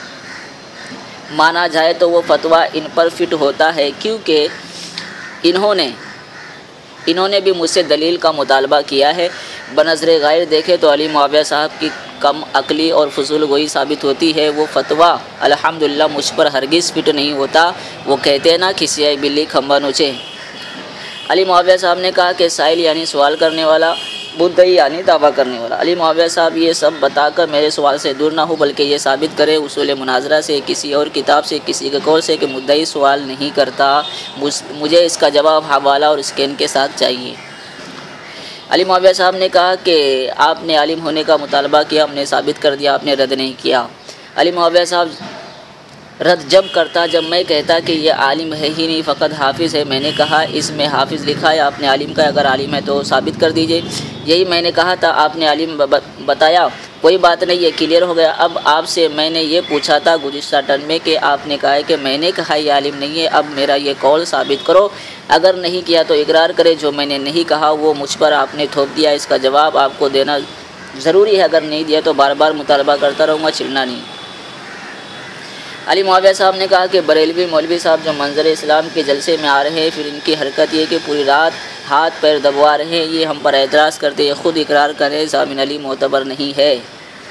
مانا جائے تو وہ فتویٰ ان پر فٹ ہوتا ہے، کیونکہ انہوں نے انہوں نے بھی مجھ سے دلیل کا مطالبہ کیا ہے۔ بنظر غیر دیکھے تو علی معاویہ صاحب کی کم عقلی اور فضول گوئی ثابت ہوتی ہے، وہ فتویٰ الحمدللہ مجھ پر ہرگز فٹ نہیں ہوتا، وہ کہتے ہیں نا کھسی آئی بلی کھمبا نوچے۔ علی معاویہ صاحب نے کہا کہ سائل یعنی سوال کرنے والا، مدعی یعنی دعویٰ کرنے والا۔ علی معاویہ صاحب یہ سب بتا کر میرے سوال سے دور نہ ہو، بلکہ یہ ثابت کرے اصول مناظرہ سے، کسی اور کتاب سے، کسی کے قول سے کہ مدعی سوال نہیں کرتا، مجھے اس کا جواب حوالہ اور اسکین کے ساتھ چاہیے۔ علی معاویہ صاحب نے کہا کہ آپ نے عالم ہونے کا مطالبہ کیا، ہم نے ثابت کر دیا، آپ نے رد نہیں کیا۔ علی معاویہ صاحب رد جب کرتا جب میں کہتا کہ یہ عالم ہے ہی نہیں، فقط حافظ ہے، میں نے کہا اس میں حافظ لکھا ہے، آپ نے عالم کا، اگر عالم ہے تو ثابت کر دیجئے، یہی میں نے کہا تھا، آپ نے عالم بتایا، کوئی بات نہیں، یہ کلیئر ہو گیا۔ اب آپ سے میں نے یہ پوچھا تھا گزشتہ ٹرن میں کہ آپ نے کہا ہے کہ میں نے کہا یہ عالم نہیں ہے، اب میرا یہ قول ثابت کرو، اگر نہیں کیا تو اقرار کرے، جو میں نے نہیں کہا وہ مجھ پر آپ نے تھوپ دیا، اس کا جواب آپ کو دینا ضروری ہے، اگر نہیں دیا تو بار بار مطالبہ کرتا رہوں گا، چلنا نہیں۔ علی معاویہ صاحب نے کہا کہ بریلوی مولوی صاحب جو منظر اسلام کے جلسے میں آ رہے ہیں، پھر ان کی حرکت یہ کہ پوری رات ہاتھ پیر دبوا رہے ہیں، یہ ہم پر اعتراض کرتے ہیں، خود اقرار کریں ضامن علی معتبر نہیں ہے۔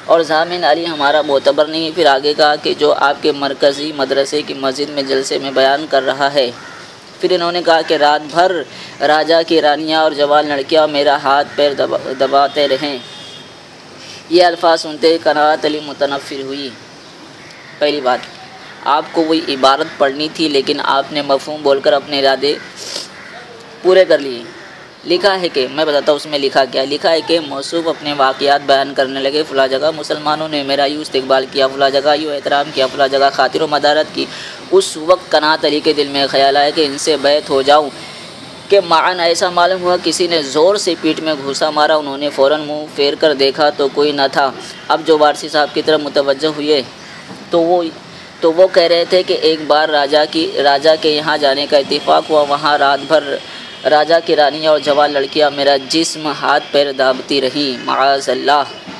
اور ضامن علی ہمارا معتبر نہیں۔ پھر آگے کہا کہ جو آپ کے مرکزی مدرسے کی مسجد میں جلسے میں بیان کر رہا ہے۔ پھر انہوں نے کہا کہ رات بھر راجا کی رانیاں اور جوان لڑکیاں میرا ہاتھ پیر دبا دباتے رہیں۔ یہ الفاظ سنتے ہی قناعت علی متنفر ہوئی۔ پہلی بات، آپ کو وہی عبارت پڑھنی تھی لیکن آپ نے مفہوم بول کر اپنے ارادے پورے کر لیے۔ لکھا ہے کہ میں بتاتا ہوں اس میں لکھا کیا لکھا ہے کہ موصوف اپنے واقعات بیان کرنے لگے۔ فلاں جگہ مسلمانوں نے میرا یوں استقبال کیا، فلاں جگہ یوں احترام کیا، فلاں جگہ خاطر و مدارت کی۔ اس وقت قناعت علی کے دل میں خیال آیا کہ ان سے بیعت ہو جاؤں کہ معاً ایسا معلوم ہوا کسی نے زور سے پیٹھ میں گھوسا مارا۔ انہوں نے فوراً منہ پھیر کر دیکھا تو کوئی نہ تھا۔ اب جو وارثی صاحب کی طرف متوجہ ہوئے تو وہ تو وہ کہہ رہے تھے کہ ایک بار راجا کی راجا کے یہاں جانے کا اتفاق ہوا، وہاں رات بھر راجا کی رانیاں اور جوان لڑکیاں میرا جسم ہاتھ پیر دابتی رہیں، معاذ اللہ۔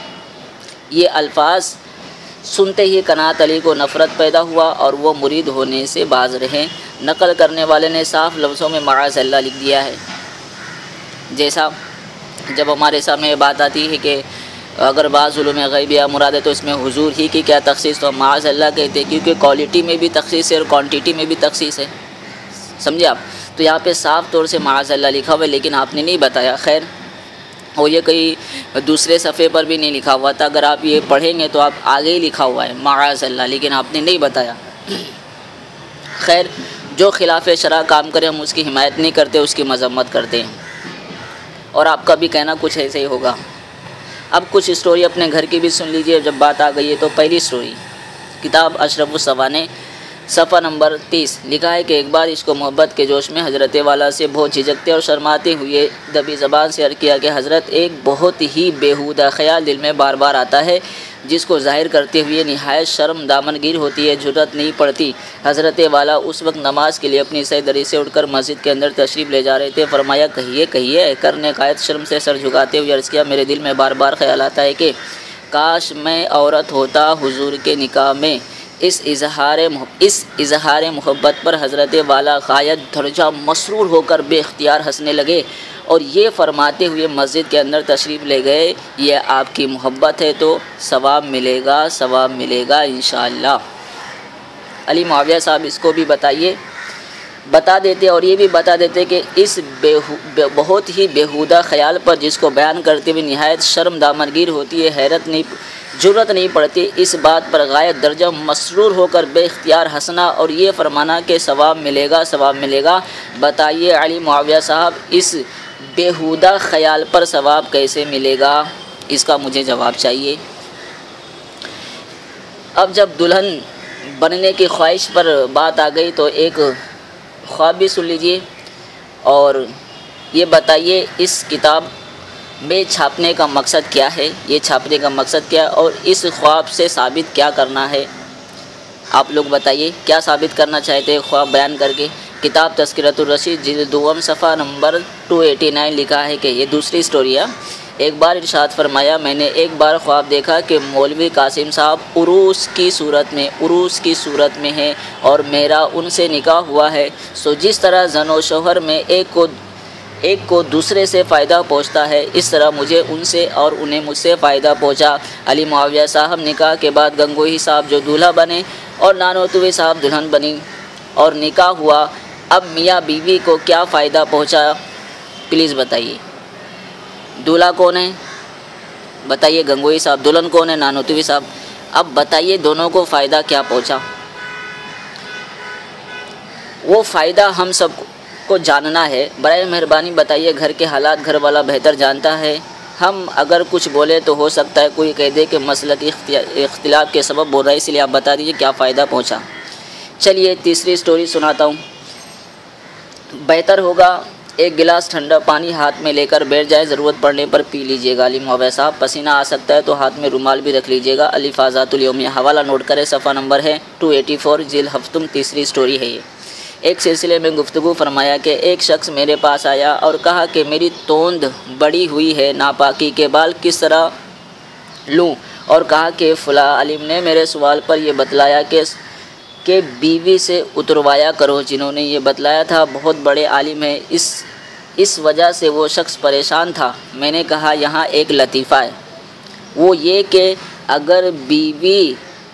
یہ الفاظ سنتے ہی قناعت علی کو نفرت پیدا ہوا اور وہ مرید ہونے سے باز رہے۔ نقل کرنے والے نے صاف لفظوں میں معاذ اللہ لکھ دیا ہے۔ جیسا جب ہمارے سامنے یہ بات آتی ہے کہ اگر بعض علوم غیبیہ مراد ہے تو اس میں حضور ہی کی کیا تخصیص، تو معاذ اللہ کہتے ہیں، کیونکہ کوالٹی میں بھی تخصیص ہے اور کوانٹیٹی میں بھی تخصیص ہے، سمجھے آپ؟ تو یہاں پہ صاف طور سے معاذ اللہ لکھا ہوا ہے لیکن آپ نے نہیں بتایا۔ خیر، اور یہ کہیں دوسرے صفحے پر بھی نہیں لکھا ہوا تھا، اگر آپ یہ پڑھیں گے تو آپ آگے ہی لکھا ہوا ہے معاذ اللہ، لیکن آپ نے نہیں بتایا۔ خیر، جو خلاف شرع کام کرے ہم اس کی حمایت نہیں کرتے، اس کی مذمت کرتے ہیں، اور آپ کا بھی کہنا کچھ ایسے ہی ہوگا۔ اب کچھ اسٹوری اپنے گھر کی بھی سن لیجئے جب بات آ گئی ہے تو۔ پہلی اسٹوری، کتاب اشرف السوانے، صفحہ نمبر تیس، لکھا ہے کہ ایک بار عشق و محبت کے جوش میں حضرت والا سے بہت جھجکتے اور شرماتے ہوئے دبی زبان سے عرض کیا کہ حضرت، ایک بہت ہی بیہودہ خیال دل میں بار بار آتا ہے جس کو ظاہر کرتے ہوئے نہایت شرم دامنگیر ہوتی ہے، جرأت نہیں پڑتی۔ حضرت والا اس وقت نماز کے لیے اپنی سیدری سے اٹھ کر مسجد کے اندر تشریف لے جا رہے تھے۔ فرمایا، کہیے کہیے۔ کرنے قائد شرم سے سر جھکاتے ہوئے عرض کیا، میرے دل میں بار بار خیال آتا ہے کہ کاش میں عورت ہوتا حضور کے نکاح میں۔ اس اظہار اس اظہار محبت پر حضرت والا غایت درجہ مسرور ہو کر بے اختیار ہنسنے لگے اور یہ فرماتے ہوئے مسجد کے اندر تشریف لے گئے، یہ آپ کی محبت ہے تو ثواب ملے گا، ثواب ملے گا انشاءاللہ۔ علی معاویہ صاحب اس کو بھی بتائیے بتا دیتے اور یہ بھی بتا دیتے کہ اس بے بہت ہی بیہودہ خیال پر جس کو بیان کرتے ہوئے نہایت شرم دامنگیر ہوتی ہے، حیرت نہیں جرأت نہیں پڑتی، اس بات پر غایت درجہ مسرور ہو کر بے اختیار ہنسنا اور یہ فرمانا کہ ثواب ملے گا، ثواب ملے گا۔ بتائیے علی معاویہ صاحب، اس بیہودہ خیال پر ثواب کیسے ملے گا؟ اس کا مجھے جواب چاہیے۔ اب جب دلہن بننے کی خواہش پر بات آ گئی تو ایک خواب بھی سن لیجئے اور یہ بتائیے اس کتاب میں چھاپنے کا مقصد کیا ہے، یہ چھاپنے کا مقصد کیا ہے اور اس خواب سے ثابت کیا کرنا ہے؟ آپ لوگ بتائیے کیا ثابت کرنا چاہتے ہیں خواب بیان کر کے؟ کتاب تذکرۃ الرشید جلد دوم صفحہ نمبر دو سو نناسی لکھا ہے کہ یہ دوسری اسٹوری ہے۔ ایک بار ارشاد فرمایا، میں نے ایک بار خواب دیکھا کہ مولوی قاسم صاحب عروس کی صورت میں عروس کی صورت میں ہیں اور میرا ان سے نکاح ہوا ہے، سو جس طرح زن و شوہر میں ایک کو ایک کو دوسرے سے فائدہ پہنچتا ہے، اس طرح مجھے ان سے اور انہیں مجھ سے فائدہ پہنچا۔ علی معاویہ صاحب نکاح کے بعد گنگوہی صاحب جو دولہا بنے اور نانوتوی صاحب دلہن بنی اور نکاح ہوا، اب میاں بیوی کو کیا فائدہ پہنچا پلیز بتائیے؟ دولہا کون ہے بتائیے؟ گنگوہی صاحب۔ دلہن کون ہے؟ نانوتوی صاحب۔ اب بتائیے دونوں کو فائدہ کیا پہنچا؟ وہ فائدہ ہم سب کو جاننا ہے، برائے مہربانی بتائیے۔ گھر کے حالات گھر والا بہتر جانتا ہے، ہم اگر کچھ بولے تو ہو سکتا ہے کوئی کہہ دے کہ مسلکی اختلاف کے سبب بول رہا ہے، اس لیے آپ بتا دیجیے کیا فائدہ پہنچا۔ چلیے تیسری سٹوری سناتا ہوں۔ بہتر ہوگا ایک گلاس ٹھنڈا پانی ہاتھ میں لے کر بیٹھ جائے، ضرورت پڑنے پر پی لیجیے گا۔ علی معاویہ صاحب، پسینہ آ سکتا ہے تو ہاتھ میں رومال بھی رکھ لیجیے گا۔ الفاظات الیومیہ، حوالہ نوٹ کرے، صفحہ نمبر ہے دو سو چوراسی، جلد ہفتم، تیسری سٹوری ہے یہ۔ ایک سلسلے میں گفتگو فرمایا کہ ایک شخص میرے پاس آیا اور کہا کہ میری توند بڑی ہوئی ہے، ناپاکی کے بال کس طرح لوں؟ اور کہا کہ فلاں عالم نے میرے سوال پر یہ بتلایا کہ کہ بیوی سے اتروایا کرو۔ جنہوں نے یہ بتلایا تھا بہت بڑے عالم ہیں، اس اس وجہ سے وہ شخص پریشان تھا۔ میں نے کہا یہاں ایک لطیفہ ہے، وہ یہ کہ اگر بیوی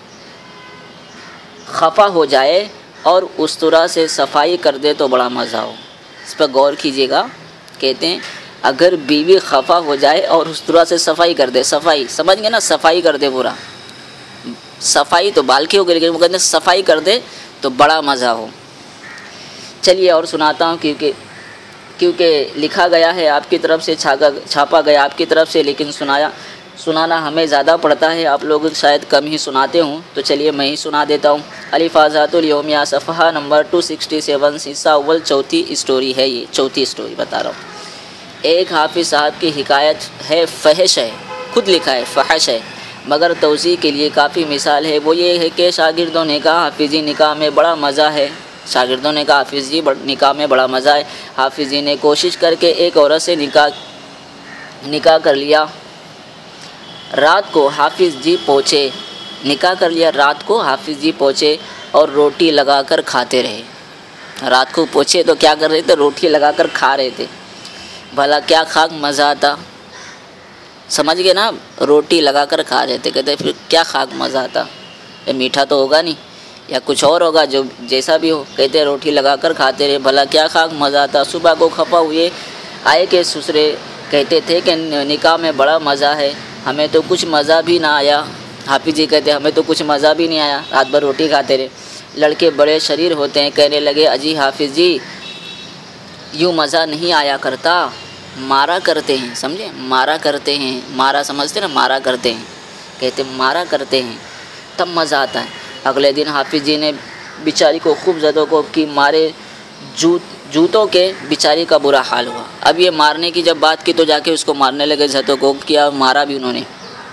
خفا ہو جائے اور اس طرح سے صفائی کر دے تو بڑا مزہ ہو. اس پر غور کیجیے گا. کہتے ہیں اگر بیوی خفا ہو جائے اور اس طرح سے صفائی کر دے, صفائی سمجھ گئے نا, صفائی کر دے پورا, صفائی تو بالکی ہو گئی لیکن وہ کہتے ہیں صفائی کر دے تو بڑا مزہ ہو. چلیے اور سناتا ہوں, کیونکہ کیونکہ لکھا گیا ہے آپ کی طرف سے, چھاپا چھاپا گیا آپ کی طرف سے, لیکن سنایا سنانا ہمیں زیادہ پڑتا ہے, آپ لوگ شاید کم ہی سناتے ہوں, تو چلیے میں ہی سنا دیتا ہوں. الفاظات الیومیہ صفحہ نمبر دو سو سڑسٹھ, حصہ اول, چوتھی اسٹوری ہے. یہ چوتھی اسٹوری بتا رہا ہوں. ایک حافظ صاحب کی حکایت ہے, فحش ہے, خود لکھا ہے فحش ہے, مگر توضیح کے لیے کافی مثال ہے. وہ یہ ہے کہ شاگردوں نے کہا حافظ جی نکاح میں بڑا مزہ ہے. شاگردوں نے کہا حافظ جی نکاح میں بڑا مزہ ہے. حافظ جی نے کوشش کر کے ایک عورت سے نکاح نکاح کر لیا. رات کو حافظ جی پہنچے نکاح کر لیا رات کو حافظ جی پہنچے اور روٹی لگا کر کھاتے رہے. رات کو پہنچے تو کیا کر رہے تھے؟ روٹی لگا کر کھا رہے تھے. بھلا کیا خاک مزہ آتا, سمجھ گئے نا, روٹی لگا کر کھا رہے تھے. کہتے پھر کیا خاک مزہ آتا, یہ میٹھا تو ہوگا نہیں یا کچھ اور ہوگا, جو جیسا بھی ہو. کہتے روٹی لگا کر کھاتے رہے, بھلا کیا خاک مزہ آتا. صبح کو خفا ہوئے آئے کہ سسرے کہتے تھے کہ نکاح میں بڑا مزہ ہے, ہمیں تو کچھ مزہ بھی نہ آیا. حافظ جی کہتے ہمیں تو کچھ مزہ بھی نہیں آیا, رات بھر روٹی کھاتے رہے. لڑکے بڑے شریر ہوتے ہیں, کہنے لگے اجی حافظ جی یوں مزہ نہیں آیا کرتا, مارا کرتے ہیں. سمجھے, مارا کرتے ہیں, مارا سمجھتے نا, مارا کرتے ہیں. کہتے مارا کرتے ہیں تب مزہ آتا ہے. اگلے دن حافظ جی نے بیچاری کو خوب زدوں کو کی مارے, جوت جوتوں کے بیچاری کا برا حال ہوا. اب یہ مارنے کی جب بات کی تو جا کے اس کو مارنے لگے, زدوں کو کیا, مارا بھی انہوں نے.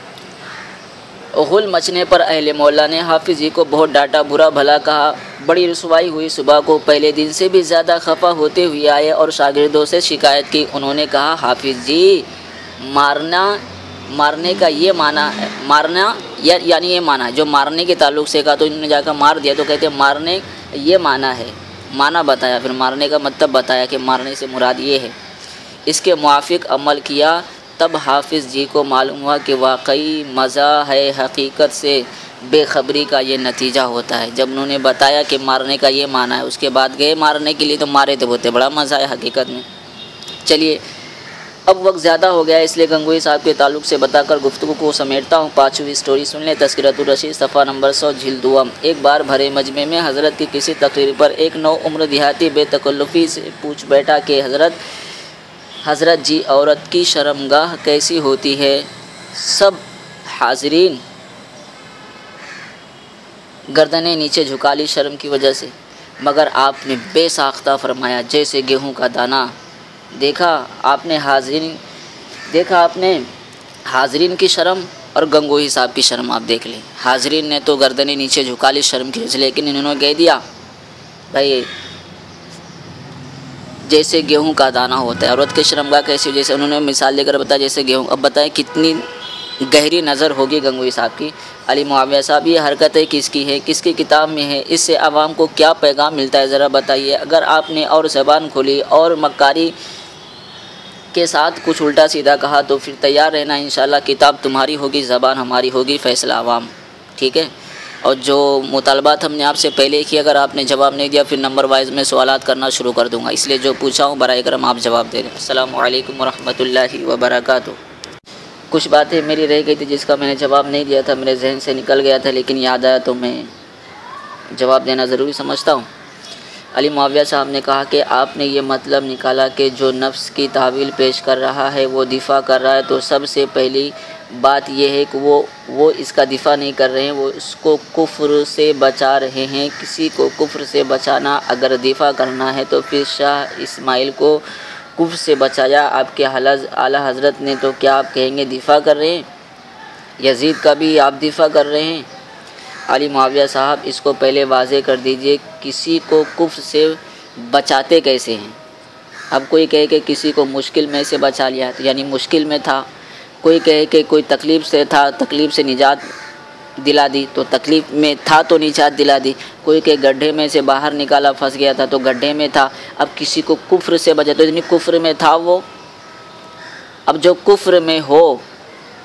غل مچنے پر اہل مولا نے حافظ جی کو بہت ڈانٹا, برا بھلا کہا, بڑی رسوائی ہوئی. صبح کو پہلے دن سے بھی زیادہ خفا ہوتے ہوئے آئے اور شاگردوں سے شکایت کی. انہوں نے کہا حافظ جی مارنا مارنے کا یہ معنی ہے, مارنا یعنی یہ معنی جو مارنے کے تعلق سے کہا, تو انہوں نے جا کر مار دیا. تو کہتے ہیں مارنے یہ معنی ہے, معنی بتایا, پھر مارنے کا مطلب بتایا کہ مارنے سے مراد یہ ہے. اس کے موافق عمل کیا. تب حافظ جی کو معلوم ہوا کہ واقعی مزہ ہے, حقیقت سے بے خبری کا یہ نتیجہ ہوتا ہے. جب انہوں نے بتایا کہ مارنے کا یہ معنی ہے, اس کے بعد گئے مارنے کے لیے تو مارے تو بہت بڑا مزہ ہے حقیقت میں. چلیے اب وقت زیادہ ہو گیا, اس لیے گنگوئی صاحب کے تعلق سے بتا کر گفتگو کو سمیٹتا ہوں. پانچویں اسٹوری سن لیں. تذکرۃ الرشید صفحہ نمبر سو, جلد دوم. ایک بار بھرے مجمع میں حضرت کی کسی تقریر پر ایک نو عمر دیہاتی بے تکلفی سے پوچھ بیٹھا کہ حضرت حضرت جی عورت کی شرمگاہ کیسی ہوتی ہے؟ سب حاضرین گردنیں نیچے جھکا لی شرم کی وجہ سے, مگر آپ نے بے ساختہ فرمایا جیسے گیہوں کا دانہ. دیکھا آپ نے حاضرین دیکھا آپ نے حاضرین کی شرم اور گنگوئی صاحب کی شرم آپ دیکھ لیں. حاضرین نے تو گردنیں نیچے جھکا لی شرم کی وجہ سے, لیکن انہوں نے کہہ دیا بھائی جیسے گیہوں کا دانہ ہوتا ہے. عورت کی شرمگاہ کیسی, جیسے انہوں نے مثال دے کر بتایا جیسے گیہوں. اب بتائیں کتنی گہری نظر ہوگی گنگوئی صاحب کی. علی معاویہ صاحب یہ حرکتیں کس کی ہے, کس کی کتاب میں ہے, اس سے عوام کو کیا پیغام ملتا ہے ذرا بتائیے. اگر آپ نے اور زبان کھولی اور مکاری کے ساتھ کچھ الٹا سیدھا کہا تو پھر تیار رہنا, انشاءاللہ کتاب تمہاری ہوگی, زبان ہماری ہوگی, فیصلہ عوام. ٹھیک ہے. اور جو مطالبات ہم نے آپ سے پہلے کی اگر آپ نے جواب نہیں دیا پھر نمبر وائز میں سوالات کرنا شروع کر دوں گا, اس لیے جو پوچھا ہوں برائے کرم آپ جواب دے دیں. السلام علیکم ورحمۃ اللہ وبرکاتہ. کچھ باتیں میری رہ گئی تھی جس کا میں نے جواب نہیں دیا تھا, میرے ذہن سے نکل گیا تھا, لیکن یاد آیا تو میں جواب دینا ضروری سمجھتا ہوں. علی معاویہ صاحب نے کہا کہ آپ نے یہ مطلب نکالا کہ جو نفس کی تحویل پیش کر رہا ہے وہ دفاع کر رہا ہے, تو سب سے پہلی بات یہ ہے کہ وہ وہ اس کا دفاع نہیں کر رہے ہیں, وہ اس کو کفر سے بچا رہے ہیں. کسی کو کفر سے بچانا اگر دفاع کرنا ہے تو پھر شاہ اسماعیل کو کفر سے بچایا آپ کے اعلیٰ حضرت نے, تو کیا آپ کہیں گے دفاع کر رہے ہیں؟ یزید کا بھی آپ دفاع کر رہے ہیں. علی معاویہ صاحب اس کو پہلے واضح کر دیجئے, کسی کو کفر سے بچاتے کیسے ہیں؟ اب کوئی کہے کہ کسی کو مشکل میں سے بچا لیا یعنی مشکل میں تھا, کوئی کہے کہ کوئی تکلیف سے تھا تکلیف سے نجات دلا دی تو تکلیف میں تھا تو نجات دلا دی, کوئی کہ گڈھے میں سے باہر نکالا پھنس گیا تھا تو گڈھے میں تھا. اب کسی کو کفر سے بچا تو اتنی کفر میں تھا وہ. اب جو کفر میں ہو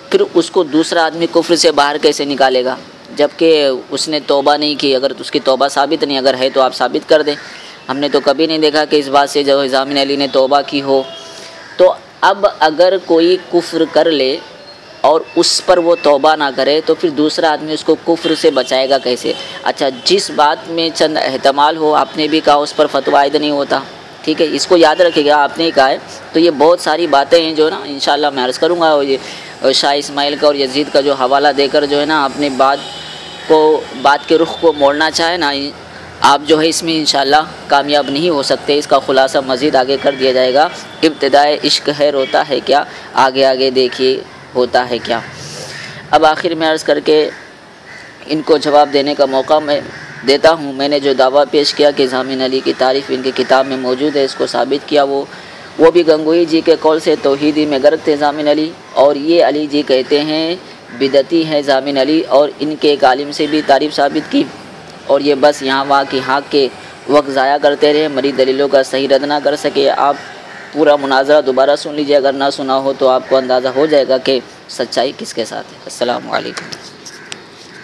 پھر اس کو دوسرا آدمی کفر سے باہر کیسے نکالے گا جب کہ اس نے توبہ نہیں کی؟ اگر اس کی توبہ ثابت نہیں، اگر ہے تو آپ ثابت کر دیں۔ ہم نے تو کبھی نہیں دیکھا کہ اس بات سے جو ضامن علی نے توبہ کی ہو۔ تو اب اگر کوئی کفر کر لے اور اس پر وہ توبہ نہ کرے تو پھر دوسرا آدمی اس کو کفر سے بچائے گا کیسے؟ اچھا، جس بات میں چند احتمال ہو، آپ نے بھی کہا اس پر فتویٰ عائد نہیں ہوتا، ٹھیک ہے، اس کو یاد رکھے گا، آپ نے ہی کہا ہے۔ تو یہ بہت ساری باتیں ہیں جو نا انشاءاللہ میں عرض کروں گا، اور یہ شاہ اسماعیل کا اور یزید کا جو حوالہ دے کر جو ہے نا اپنے بات کو بات کے رخ کو موڑنا چاہے نا، آپ جو ہے اس میں انشاءاللہ کامیاب نہیں ہو سکتے۔ اس کا خلاصہ مزید آگے کر دیا جائے گا۔ ابتدائے عشق ہے روتا ہے کیا، آگے آگے دیکھیے ہوتا ہے کیا۔ اب آخر میں عرض کر کے ان کو جواب دینے کا موقع میں دیتا ہوں۔ میں نے جو دعویٰ پیش کیا کہ ضامن علی کی تعریف ان کی کتاب میں موجود ہے، اس کو ثابت کیا، وہ وہ بھی گنگوئی جی کے قول سے توحیدی میں غرق تھے ضامن علی، اور یہ علی جی کہتے ہیں بدعتی ہے ضامن علی، اور ان کے ایک عالم سے بھی تعریف ثابت کی، اور یہ بس یہاں وہاں کی ہاں کے وقت ضائع کرتے رہے، مری دلیلوں کا صحیح رد نہ کر سکے۔ آپ پورا مناظرہ دوبارہ سن لیجیے، اگر نہ سنا ہو تو آپ کو اندازہ ہو جائے گا کہ سچائی کس کے ساتھ ہے۔ السلام علیکم۔